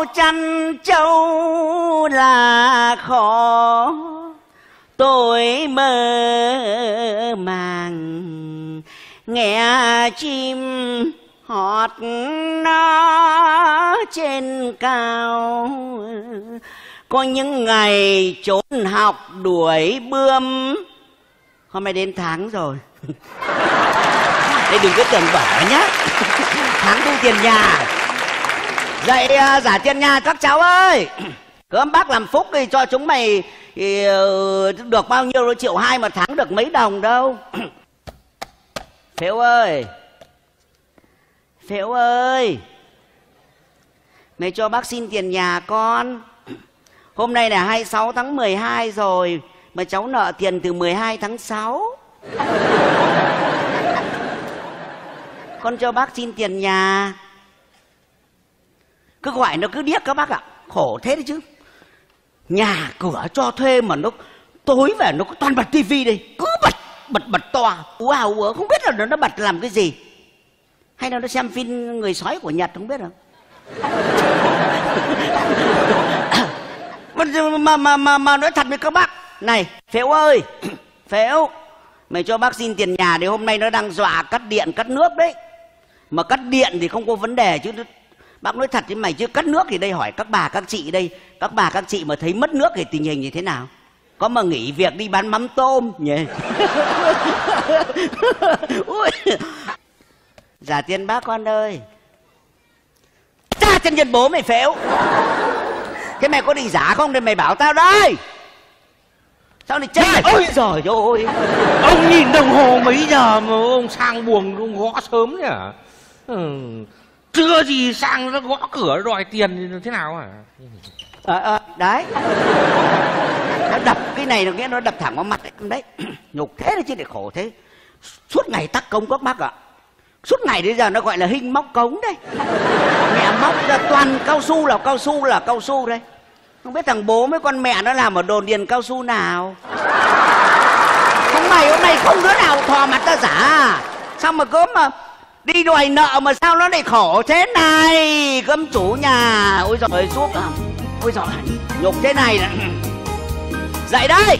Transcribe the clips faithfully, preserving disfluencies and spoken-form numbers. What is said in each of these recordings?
chăn trâu là khó, tôi mơ màng nghe chim hót nó trên cao. Có những ngày trốn học đuổi bươm. Hôm nay đến tháng rồi. Đây đừng có tưởng bở nhá. Tháng thu tiền nhà. Dậy uh, giả tiền nhà các cháu ơi. Cơm bác làm phúc thì cho chúng mày thì, uh, được bao nhiêu triệu hai mà tháng được mấy đồng đâu. Phễu ơi. Phễu ơi. Mày cho bác xin tiền nhà con. Hôm nay là hai mươi sáu tháng mười hai rồi mà cháu nợ tiền từ mười hai tháng sáu. Con cho bác xin tiền nhà. Cứ gọi nó cứ điếc các bác ạ. Khổ thế đấy chứ. Nhà cửa cho thuê mà nó tối về nó toàn bật tivi đây. Cứ bật, bật bật to. Ú à ú không biết là nó bật làm cái gì. Hay là nó xem phim người sói của Nhật không biết không. mà, mà, mà, mà nói thật với các bác. Này Phễu ơi. Phễu, mày cho bác xin tiền nhà để hôm nay nó đang dọa cắt điện cắt nước đấy. Mà cắt điện thì không có vấn đề chứ. Bác nói thật với mày chứ cắt nước thì đây hỏi các bà các chị đây. Các bà các chị mà thấy mất nước thì tình hình như thế nào? Có mà nghỉ việc đi bán mắm tôm nhỉ. Giả tiền bác con ơi. Cha chân nhân bố mày Phễu. Thế mày có định giả không thì mày bảo tao đây. Sao lại chết? Ôi giời ơi. Ông nhìn đồng hồ mấy giờ mà ông sang buồng ông gõ sớm nhỉ? Ừ. Chưa gì sang nó gõ cửa đòi tiền thì thế nào hả? Ờ à, à, đấy. Nó đập cái này nó nghĩa nó đập thẳng vào mặt đấy. Đấy. Nhục thế đấy chứ để khổ thế. Suốt ngày tắc công các bác ạ. Suốt ngày đến giờ nó gọi là hình móc cống đấy. Mẹ móc ra toàn cao su là cao su là cao su đây. Không biết thằng bố với con mẹ nó làm ở đồn điền cao su nào. Không mày hôm nay không đứa nào thò mặt ta giả. Sao mà cớm mà đi đòi nợ mà sao nó lại khổ thế này. Cơm chủ nhà. Ôi giời ơi suốt à. Ôi giời nhục thế này. Dậy đây.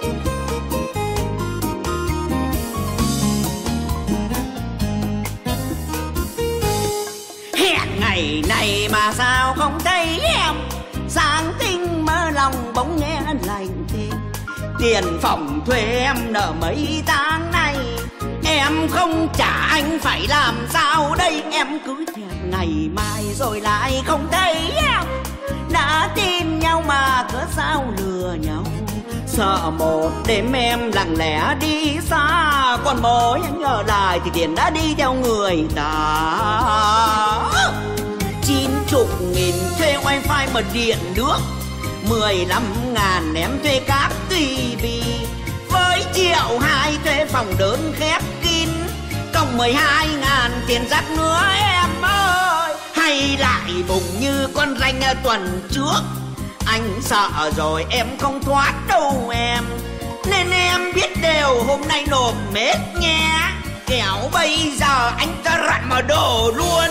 Hẹn ngày này mà sao không thấy em. Sáng tinh mơ lòng bỗng nghe lành thêm. Tiền phòng thuê em nợ mấy tháng nay. Em không trả anh phải làm sao đây. Em cứ thèm ngày mai rồi lại không thấy em. Đã tin nhau mà cớ sao lừa nhau. Sợ một đêm em lặng lẽ đi xa. Còn mối anh ở lại thì tiền đã đi theo người ta. Chín chục nghìn thuê wifi mà điện nước. Mười lăm ngàn em thuê các tivi. Với triệu hai thuê phòng đơn khép kín. Cộng mười hai ngàn tiền rác nữa em ơi. Hay lại bụng như con ranh tuần trước. Anh sợ rồi em không thoát đâu em. Nên em biết đều hôm nay nộp mết nghe. Kẻo bây giờ anh ta rặn mà đổ luôn.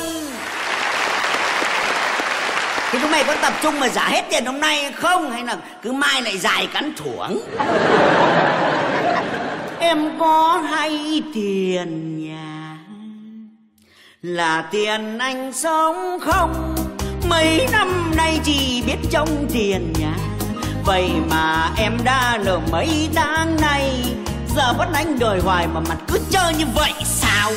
Thì chúng mày có tập trung mà giả hết tiền hôm nay không? Hay là cứ mai lại dài cắn thuổng? Em có hay tiền nhà là tiền anh sống không? Mấy năm nay chỉ biết trông tiền nhà. Vậy mà em đã nợ mấy tháng nay. Giờ vẫn anh đòi hoài mà mặt cứ trơ như vậy sao?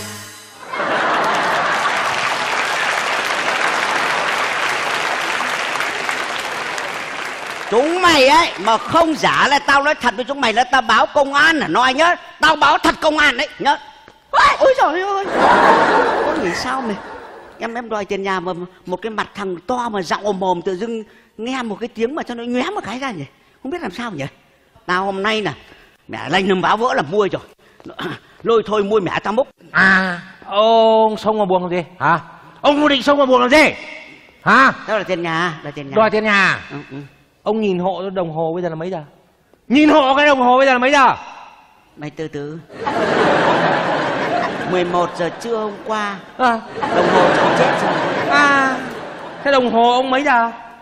Chúng mày ấy mà không giả là tao nói thật với chúng mày là tao báo công an hả nói nhá. Tao báo thật công an đấy nhá. Ôi trời ơi. Có nghĩ sao mày. Em em đòi tiền nhà mà một cái mặt thằng to mà giọng ồm ồm tự dưng nghe một cái tiếng mà cho nó nhoé một cái ra nhỉ. Không biết làm sao nhỉ. Tao hôm nay nè mẹ lanh nằm báo vỡ là mua rồi. Lôi thôi mua mẹ tao múc. À ông xông vào buồng làm gì hả? Ông vô định xông vào buồng làm gì hả? Đó là tiền nhà. Là tiền nhà. Đòi tiền nhà. Ừ, ừ. Ông nhìn hộ đồng hồ bây giờ là mấy giờ? Nhìn hộ cái đồng hồ bây giờ là mấy giờ? Mày từ từ. mười một giờ trưa hôm qua. À. Đồng hồ cháu chết rồi. À. Thế đồng hồ ông mấy giờ?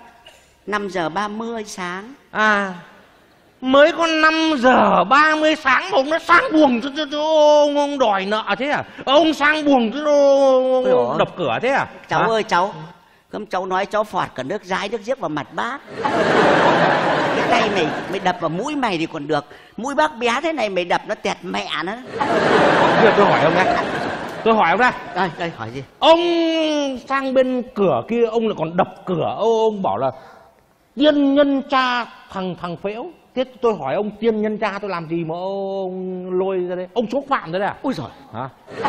năm giờ ba mươi sáng. À, mới có năm giờ ba mươi sáng mà ông nó sang buồng chứ, chứ, chứ ông, ông đòi nợ thế à? Ông sang buồng chứ ông, ông đập cửa thế à? Cháu à? ơi cháu, không cháu nói cháu phọt cả nước dãi nước giếc vào mặt bác. Cái tay mày mày đập vào mũi mày thì còn được, mũi bác bé thế này mày đập nó tẹt mẹ nó. Bây giờ tôi hỏi ông đây, tôi hỏi ông đây. Đây đây hỏi gì? Ông sang bên cửa kia ông lại còn đập cửa, ông, ông bảo là tiên nhân cha thằng thằng phễu. Thế tôi hỏi ông tiên nhân cha tôi làm gì mà ông lôi ra đây? Ông xúc phạm thế đấy à? Ôi giời. Hả?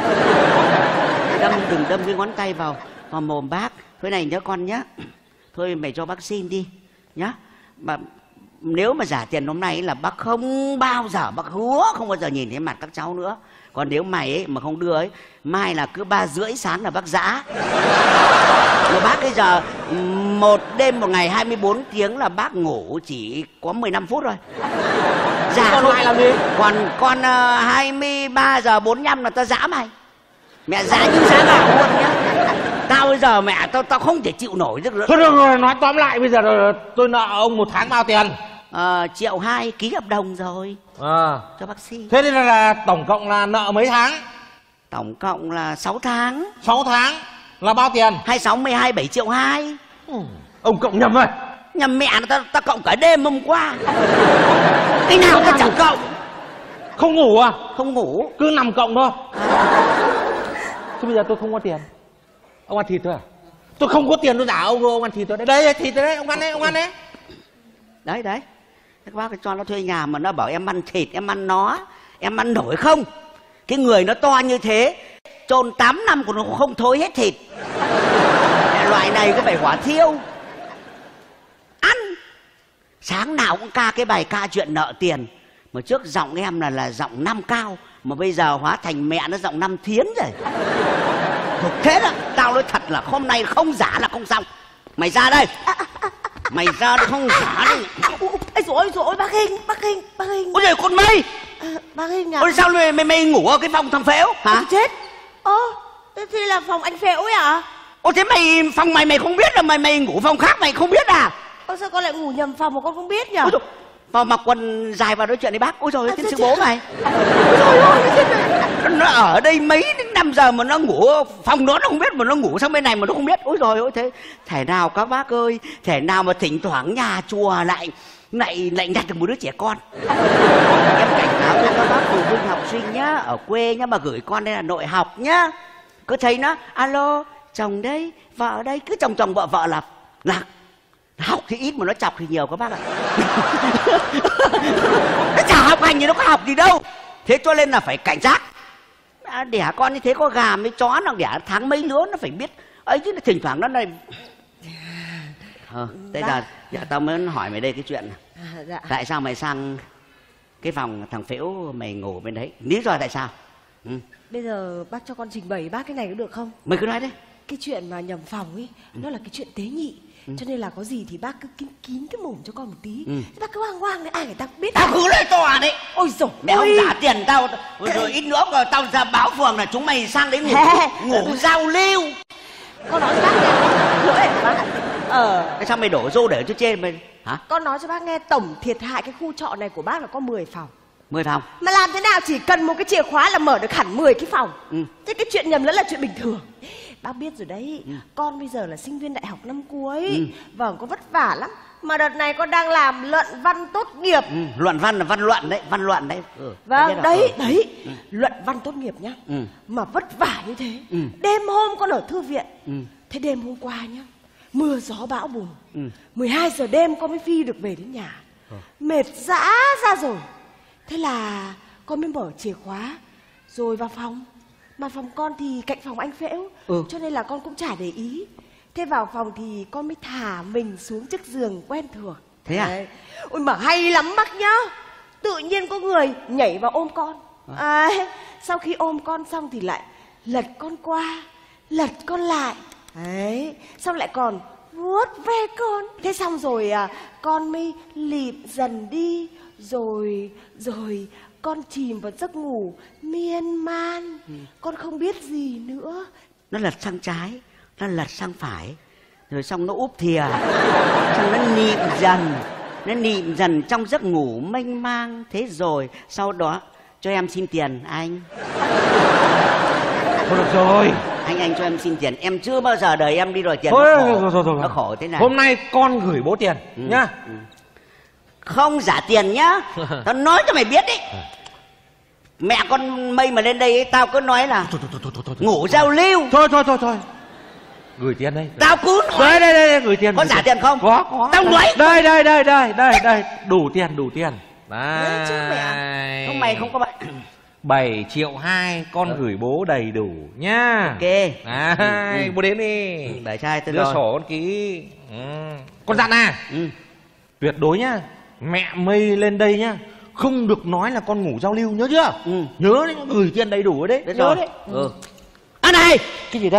Đâm đừng đâm cái ngón tay vào vào mồm bác. Thôi này nhớ con nhá. Thôi mày cho bác xin đi nhá. Mà nếu mà giả tiền hôm nay là bác không bao giờ, bác hứa không bao giờ nhìn thấy mặt các cháu nữa. Còn nếu mày ấy mà không đưa ấy, mai là cứ ba rưỡi sáng là bác giã. Mà bác bây giờ một đêm một ngày hai mươi bốn tiếng là bác ngủ chỉ có mười lăm phút thôi. Dạ còn lại làm gì? Còn con uh, hai mươi ba giờ bốn mươi lăm là tao giã mày. Mẹ giã như giã gạo luôn nhá. Tao bây giờ mẹ tao tao không thể chịu nổi được nữa. Thôi được rồi, nói tóm lại bây giờ tôi nợ ông một tháng bao tiền? Ờ, triệu hai ký hợp đồng rồi. À. Cho bác xin. Thế nên là, là tổng cộng là nợ mấy tháng? Tổng cộng là sáu tháng. Sáu tháng là bao tiền? Hai sáu mươi hai bảy triệu hai. Ừ. Ông cộng nhầm rồi. Nhầm mẹ nó, ta, ta cộng cả đêm hôm qua. Cái nào ta chẳng cộng. Không ngủ à? Không ngủ. Cứ nằm cộng thôi. Thế bây giờ tôi không có tiền. Ông ăn thịt thôi à? Tôi không có tiền tôi giả ông, ông ăn thịt thôi. Đây, đây thịt đấy, ông ăn đấy, ông ăn đấy. Đấy đấy. Các bác cho nó thuê nhà mà nó bảo em ăn thịt, em ăn nó, em ăn nổi không? Cái người nó to như thế, chôn tám năm còn nó không thối hết thịt. Loại này cứ phải hỏa thiêu. Ăn. Sáng nào cũng ca cái bài ca chuyện nợ tiền. Mà trước giọng em là là giọng năm cao, mà bây giờ hóa thành mẹ nó giọng năm thiến rồi. Thực thế là tao nói thật là hôm nay không giả là không xong. Mày ra đây. Mày ra đây không giả đi. Ôi dồi ôi dồi ôi, bác Hình, bác Hình, bác Hình. Ôi giời con mây. À, bác Hình à? Ôi sao mày, mày, mày ngủ ở cái phòng thằng Phễu hả? Ôi, chết. Ơ, thế thì là phòng anh Phễu ấy à? Ồ thế mày phòng mày mày không biết là mày mày ngủ phòng khác mày không biết à? Ơ sao con lại ngủ nhầm phòng mà con không biết nhỉ? Ôi dồi, vào mặc quần dài vào nói chuyện với bác. Ôi rồi À, tiến chết sư chết. bố mày. Ôi trời ơi, nó ở đây mấy năm giờ mà nó ngủ phòng đó nó không biết, mà nó ngủ sang bên này mà nó không biết. Ôi rồi ôi thế thể nào các bác ơi, thể nào mà thỉnh thoảng nhà chùa lại lại lại nhặt được một đứa trẻ con. Em cảnh cáo với các bác phụ huynh học sinh nhá, ở quê nhá, mà gửi con lên Hà Nội học nhá, cứ thấy nó alo chồng đây vợ đây, cứ chồng chồng vợ vợ là là học thì ít mà nó chọc thì nhiều các bác ạ. Nó chả học hành gì, nó có học gì đâu. Thế cho nên là phải cảnh giác. À, đẻ con như thế có gà với chó nó đẻ tháng mấy lứa nó phải biết ấy chứ, thỉnh thoảng nó này. Ờ, bây giờ giờ tao mới hỏi mày đây cái chuyện này. À, dạ. Tại sao mày sang cái phòng thằng Phễu mày ngủ bên đấy? Lý do tại sao? Ừ. Bây giờ bác cho con trình bày bác cái này có được không? Mày cứ nói đấy. Cái chuyện mà nhầm phòng ấy, ừ. nó là cái chuyện tế nhị. Ừ. Cho nên là có gì thì bác cứ kín kín cái mồm cho con một tí. Ừ. Thế bác cứ hoang hoang đấy, ai người ta cũng biết. Tao cứ lấy tòa đấy. Ôi dồi mẹ ôi. không trả tiền tao rồi, rồi ít nữa rồi tao ra báo phường là chúng mày sang đấy ngủ ngủ giao lưu. Con nói cho bác nghe lỗi hả bác? Ờ. Cái sao mày đổ rô để cho trên mày hả? Con nói cho bác nghe tổng thiệt hại cái khu trọ này của bác là có mười phòng. Mười phòng. Mà làm thế nào chỉ cần một cái chìa khóa là mở được hẳn mười cái phòng. Ừ. Thế cái chuyện nhầm lẫn là chuyện bình thường. Bác biết rồi đấy. Ừ. Con bây giờ là sinh viên đại học năm cuối. Ừ. Vâng, con vất vả lắm. Mà đợt này con đang làm luận văn tốt nghiệp. Ừ. Luận văn là văn luận đấy, văn luận đấy. Ừ. Vâng, đấy, ừ. đấy. Ừ. Luận văn tốt nghiệp nhá. Ừ. Mà vất vả như thế. Ừ. Đêm hôm con ở thư viện. Ừ. Thế đêm hôm qua nhá, mưa gió bão bùng. Ừ. mười hai giờ đêm con mới phi được về đến nhà. Ừ. Mệt dã ra rồi. Thế là con mới mở chìa khóa rồi vào phòng. Mà phòng con thì cạnh phòng anh Phễu. Ừ. Cho nên là con cũng chả để ý. Thế vào phòng thì con mới thả mình xuống chiếc giường quen thuộc. Thế à? Đấy. Ôi mà hay lắm bác nhá. Tự nhiên có người nhảy vào ôm con. À, sau khi ôm con xong thì lại lật con qua, lật con lại. Đấy. Xong lại còn vuốt ve con. Thế xong rồi à, con mới lịm dần đi. Rồi, rồi con chìm vào giấc ngủ miên man. Ừ. Con không biết gì nữa. Nó lật sang trái, nó lật sang phải. rồi xong nó úp thìa, xong nó nịm dần, nó nịm dần trong giấc ngủ mênh mang. Thế rồi sau đó cho em xin tiền anh. Thôi được rồi. Anh anh cho em xin tiền, em chưa bao giờ đời em đi đòi tiền. Thôi, nó khổ, rồi, rồi, rồi. nó khổ thế này. Hôm nay con gửi bố tiền ừ. nhá. Ừ. Không giả tiền nhá. Tao nói cho mày biết đấy. Mẹ con Mây mà lên đây ấy, tao cứ nói là thôi, thôi, thôi, thôi, thôi. ngủ giao lưu. Thôi thôi thôi thôi. Gửi tiền đây. Tao cứ nói. Đây đây đây, đây gửi tiền. Có giả tiền không? Có có. Tao nói. Đây đây đây đây đây đây, đủ tiền đủ tiền. Đấy chứ mẹ. Không mày không có bạn. bảy triệu hai con ừ. gửi bố đầy đủ nhá. Ok. Đấy, ừ, ừ. bố đến đi. Ừ, để trai tôi đưa rồi. sổ con ký. Ừ. Con dặn à. Ừ. Tuyệt đối nhá. Mẹ Mây lên đây nhá, không được nói là con ngủ giao lưu, nhớ chưa? Ừ. Nhớ đấy, gửi tiền đầy đủ đấy. Đấy nhớ rồi. đấy. Ừ. À này. Cái gì đó?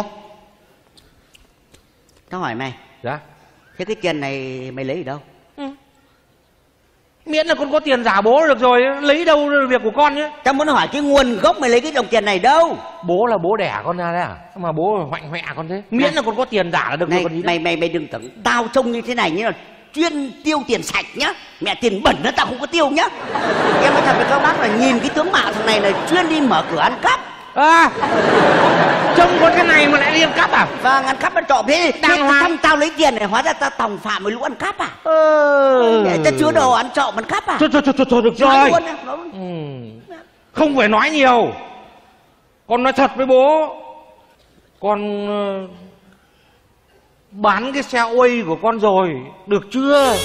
Tao hỏi mày. Dạ. Thế cái tiền này mày lấy ở đâu? Ừ. Miễn là con có tiền giả bố được rồi, lấy đâu là việc của con nhé. Tao muốn hỏi cái nguồn gốc mày lấy cái đồng tiền này đâu? Bố là bố đẻ con ra đấy à? Mà bố hoạnh hoẹ con thế. Miễn này, là con có tiền giả là được này, rồi còn gì mày mày mày đừng tưởng tao trông như thế này như là chuyên tiêu tiền sạch nhá. Mẹ tiền bẩn nó tao không có tiêu nhá. Em nói thật với các bác là nhìn cái tướng mạo thằng này là chuyên đi mở cửa ăn cắp. À, trông có cái này mà lại đi ăn cắp à? Vâng, ăn cắp ăn trộm thế. Đàng hoàng. Xong tao lấy tiền này hóa ra tao tòng phạm với lũ ăn cắp à? Ừ. Tao chứa đồ ăn trộm ăn cắp à? Thôi thôi thôi, thôi được Nói rồi. luôn em, nói ừ. Không phải nói nhiều. Con nói thật với bố. Con uh, bán cái xe uây của con rồi, được chưa?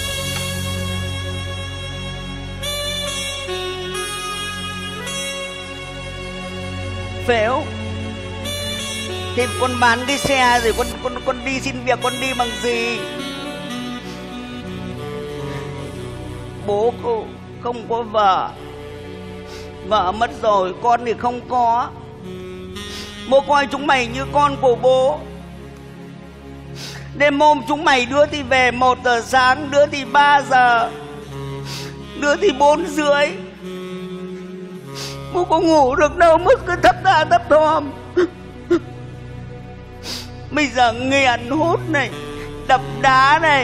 Phễu. Thế con bán cái xe rồi con con con đi xin việc con đi bằng gì? Bố cô không có vợ, vợ mất rồi, con thì không có. Bố coi chúng mày như con của bố. Đêm hôm chúng mày đứa thì về một giờ sáng, đứa thì ba giờ, đứa thì bốn rưỡi. Bố có ngủ được đâu, mức cứ thấp tha thấp thòm. Bây giờ nghiện hút này, đập đá này,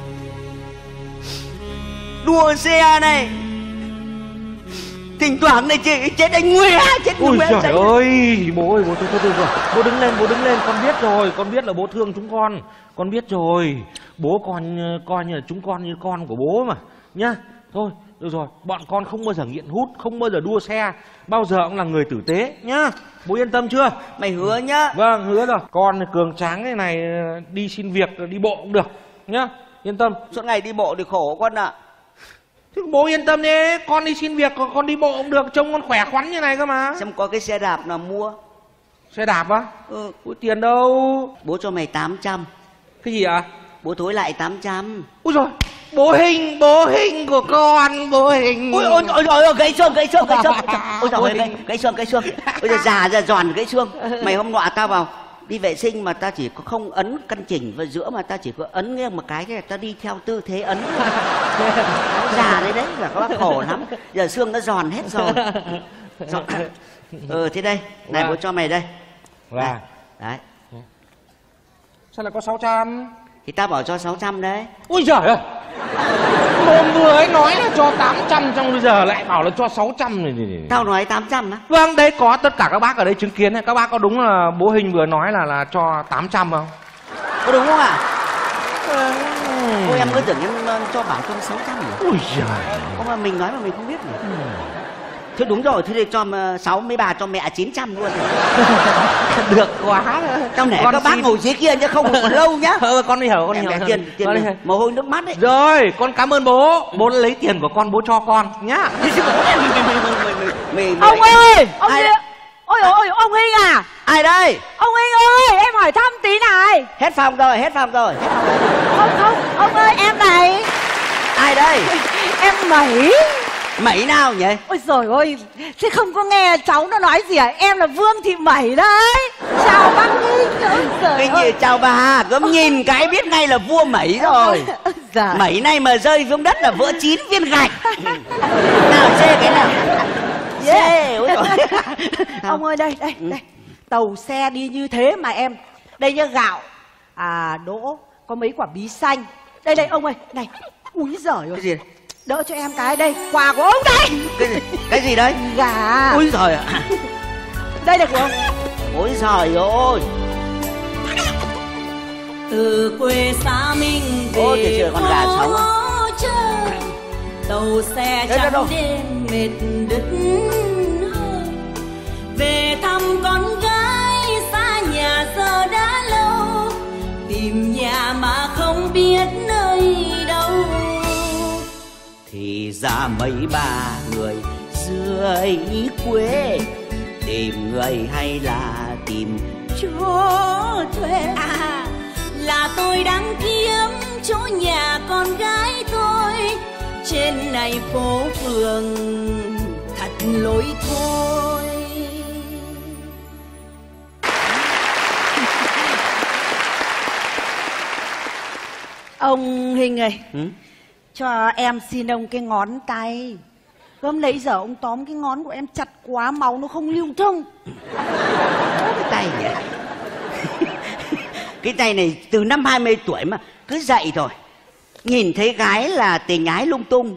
đua xe này, thỉnh thoảng này chị chết anh Nguy, chết Ôi Nguy. trời ơi, bố ơi, bố thôi, thôi, thôi, thôi. Bố đứng lên, bố đứng lên, con biết rồi, con biết là bố thương chúng con, con biết rồi. Bố con coi như là chúng con như con của bố mà, nhá. Thôi, được rồi, bọn con không bao giờ nghiện hút, không bao giờ đua xe, bao giờ cũng là người tử tế, nhá. Bố yên tâm chưa? Mày hứa nhá. Vâng, hứa rồi. Con cường tráng thế này, đi xin việc, đi bộ cũng được, nhá. Yên tâm. Suốt ngày đi bộ thì khổ con ạ. À. Thế bố yên tâm đi, con đi xin việc, con đi bộ cũng được, trông con khỏe khoắn như này cơ mà. Xem có cái xe đạp nào mua. Xe đạp á? Ừ. Có tiền đâu. Bố cho mày tám trăm. Cái gì ạ? À? Bố thối lại tám trăm. Úi rồi, bố Hình, bố Hình của con, bố Hình. Ôi ôi ôi ôi, gãy xương, gãy xương, gãy xương. Ôi trời ơi, gãy, gãy xương, gãy xương. Ôi trời, già ra giòn gãy xương. Mày hôm nọ tao vào đi vệ sinh mà ta chỉ có không ấn căn chỉnh vào giữa mà ta chỉ có ấn nghe một cái, cái là ta đi theo tư thế ấn. Già đấy đấy là các bác khổ lắm. Giờ xương nó giòn hết rồi. Giòn. Ừ thế đây, này bố cho mày đây. Là đấy. Sao lại có sáu trăm? Thì tao bảo cho sáu trăm đấy. Ui giời ơi, hôm vừa ấy nói là cho tám trăm, xong bây giờ lại bảo là cho sáu trăm này. Tao nói tám trăm á? Vâng, đấy có tất cả các bác ở đây chứng kiến này. Các bác có đúng là bố Hình vừa nói là là cho tám trăm không? Có đúng không ạ? À? Cô em cứ tưởng em cho bảo cho sáu trăm nhỉ? Ui giời. Không mà mình nói mà mình không biết nhỉ? Ừ. Thế đúng rồi, thế thì cho sáu mấy bà cho mẹ chín trăm luôn. Được quá. Trong này các bác ngồi dưới kia chứ không còn lâu nhá. Ờ, con đi hiểu, con đi hiểu. Tiền, tiền mồ hôi nước mắt đấy. Rồi, con cảm ơn bố. Bố lấy tiền của con, bố cho con nhá. Ông ơi, ông ơi. Ôi ôi, ông Hình à? Ai đây? Ông Hình ơi, em hỏi thăm tí này. Hết phòng rồi, hết phòng rồi. Không không, ông ơi, em này. Ai đây? Em Mẩy. Mẩy nào nhỉ? Ôi giời ơi, thế không có nghe cháu nó nói gì à? Em là Vương Thị Mẩy đấy. Chào bác Hình. Cái gì chào bà, cứ nhìn cái biết ngay là vua Mẩy rồi. Dạ. Mẩy này mà rơi xuống đất là vỡ chín viên gạch. Nào chê cái nào? Chê. Ông ơi đây, đây, đây. Tàu xe đi như thế mà em. Đây nhá, gạo. À đỗ, có mấy quả bí xanh. Đây đây ông ơi, này. Úi giời ơi. Cái gì đấy? Đỡ cho em cái đây, quà của ông đây. Cái gì, cái gì đấy? Gà. Ôi giời ạ. Đây là của ông. Ôi giời ơi. Từ quê xa mình về Ôi, kìa, con gà sống. trời, tàu xe Đấy, trắng đâu? đêm mệt đứt hơi. Về thăm con gái xa nhà giờ đã lâu, tìm nhà mà không biết nơi đâu. Thì ra mấy ba người dưới quê, tìm người hay là tìm Chỗ thuê à, là tôi đang kiếm chỗ nhà con gái tôi. Trên này phố phường thật lối thôi. Ông Hình ơi, ừ? cho em xin ông cái ngón tay. Hôm nãy giờ ông tóm cái ngón của em chặt quá, máu nó không lưu thông. Cái tay nhỉ? Cái tay này từ năm hai mươi tuổi mà cứ dậy rồi, nhìn thấy gái là tình ái lung tung.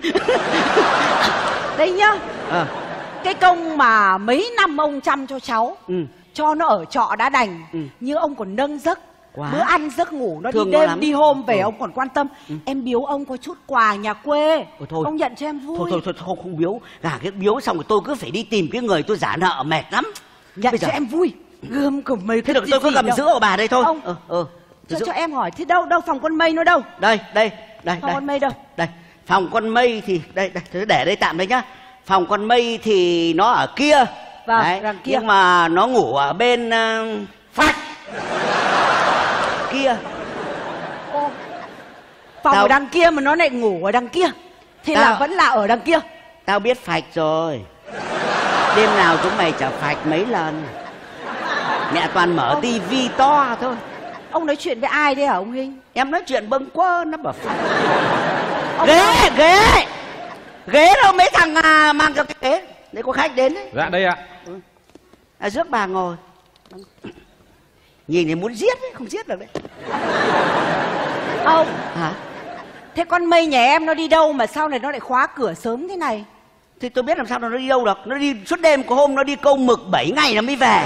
Đây nhá, à. cái công mà mấy năm ông chăm cho cháu, ừ. cho nó ở trọ đã đành, ừ. như ông còn nâng giấc. Quá. Bữa ăn giấc ngủ nó thương đi đêm đi hôm về, ừ. ông còn quan tâm. ừ. Em biếu ông có chút quà nhà quê. ừ, thôi. Ông nhận cho em vui. Thôi thôi thôi, thôi không biếu. Gà cái biếu xong rồi tôi cứ phải đi tìm cái người tôi giả nợ mệt lắm. Nhận Bây cho giờ... em vui. Gươm của mấy thế được, tôi có cầm sữa của bà đây thôi. Ông ừ, ừ. cho, cho em hỏi thế đâu đâu phòng con mây nó đâu? Đây đây đây. Phòng đây. con mây đâu? Đây phòng con mây thì đây đây thế để đây tạm đây nhá. Phòng con mây thì nó ở kia. Vâng, đấy, đằng kia. Nhưng mà nó ngủ ở bên uh, phách kia. Ô, phòng tao... ở đằng kia mà nó lại ngủ ở đằng kia. Thì tao... là vẫn là ở đằng kia. Tao biết phạch rồi. Đêm nào chúng mày chả phạch mấy lần. Mẹ toàn mở ông... tivi to thôi. Ông nói chuyện với ai đấy hả ông Hình? Em nói chuyện bâng quơ nó bảo phạch. Ông ghế nói... ghế ghế đâu mấy thằng à, mang cho cái ghế để có khách đến đấy. Dạ đây ạ. ừ. À, rước bà ngồi. Nhìn thì muốn giết đấy, không giết được đấy. Ông hả? Thế con mây nhà em nó đi đâu mà sau này nó lại khóa cửa sớm thế này? Thì tôi biết làm sao nó đi đâu được. Nó đi suốt đêm, có hôm nó đi câu mực bảy ngày nó mới về.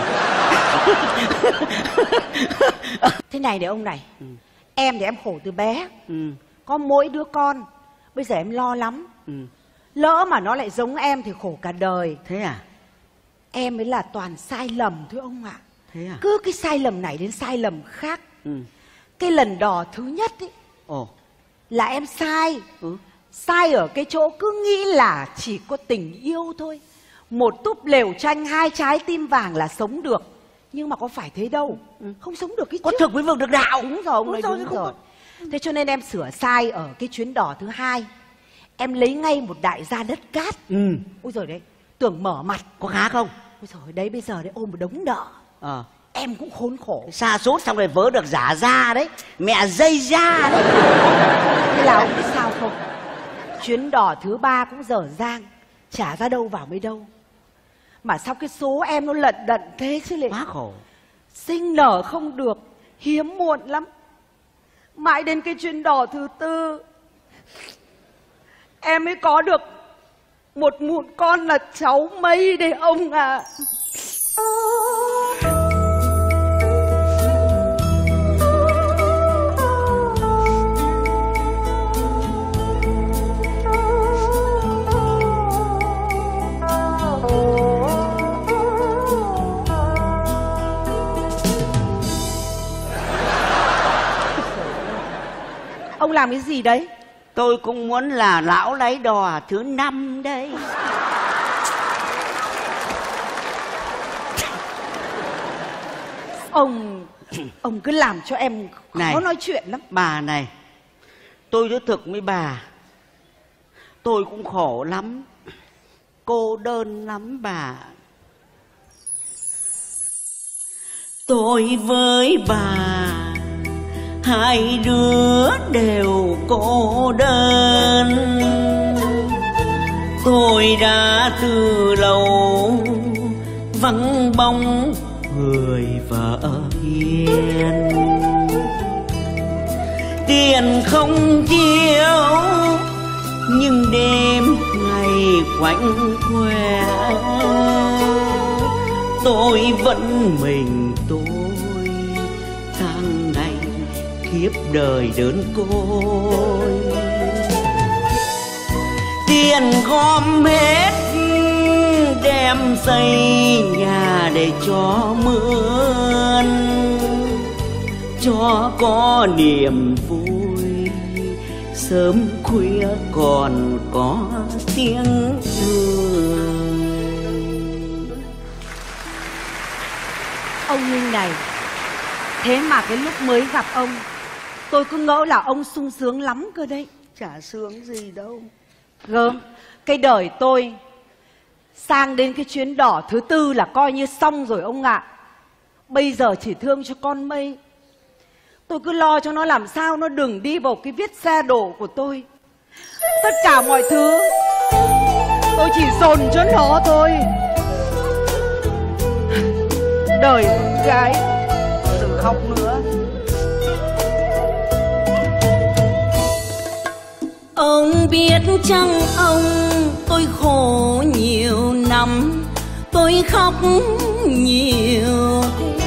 Thế này để ông này, ừ. em thì em khổ từ bé, ừ. có mỗi đứa con. Bây giờ em lo lắm, ừ. lỡ mà nó lại giống em thì khổ cả đời. Thế à? Em ấy là toàn sai lầm thôi ông ạ. Thế à? Cứ cái sai lầm này đến sai lầm khác. ừ. Cái lần đò thứ nhất ấy, Ồ. là em sai. ừ. Sai ở cái chỗ cứ nghĩ là chỉ có tình yêu thôi, một túp lều tranh hai trái tim vàng là sống được. Nhưng mà có phải thế đâu, ừ. không sống được cái có thực mới vực được đạo. Đúng rồi, ông nói đúng, đúng rồi, rồi. Thế cho nên em sửa sai ở cái chuyến đò thứ hai. Em lấy ngay một đại gia đất cát. ừ. Ôi giời đấy, tưởng mở mặt. Có khá không? Ôi giời đấy, bây giờ đấy ôm một đống nợ. Ờ. Em cũng khốn khổ. Sa sút xong rồi vớ được giả ra đấy. Mẹ dây ra đấy. Thế là ông biết sao không? Chuyến đò thứ ba cũng dở dang, trả ra đâu vào mới đâu. Mà sao cái số em nó lận đận thế chứ lại. Quá khổ. Sinh nở không được, hiếm muộn lắm. Mãi đến cái chuyến đò thứ tư em mới có được một mụn con là cháu Mây đấy ông à. Ông làm cái gì đấy? Tôi cũng muốn là lão lái đò thứ năm đây. Ông Ông cứ làm cho em khó này, nói chuyện lắm. Bà này, tôi nói thực với bà, tôi cũng khổ lắm, cô đơn lắm bà. Tôi với bà hai đứa đều cô đơn. Tôi đã từ lâu vắng bóng người vợ hiền. Tiền không thiếu nhưng đêm ngày quạnh quẻ, tôi vẫn mình tôi tháng ngày kiếp đời đơn côi. Tiền gom hết đem xây nhà để cho mướn, cho có niềm vui sớm khuya còn có tiếng cười. Ông Huynh này, thế mà cái lúc mới gặp ông tôi cứ ngỡ là ông sung sướng lắm cơ đấy. Chả sướng gì đâu. Gớm, cái đời tôi sang đến cái chuyến đỏ thứ tư là coi như xong rồi ông ạ. Bây giờ chỉ thương cho con Mây. Tôi cứ lo cho nó làm sao nó đừng đi vào cái viết xe đổ của tôi. Tất cả mọi thứ tôi chỉ dồn cho nó thôi. Đời con gái, đừng khóc nữa. Ông biết chăng ông, tôi khổ nhiều năm, tôi khóc nhiều.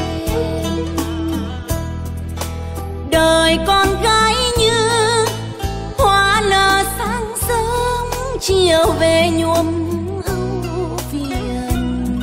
Đời con gái như hoa nở sáng sớm, chiều về nhuộm âu phiền.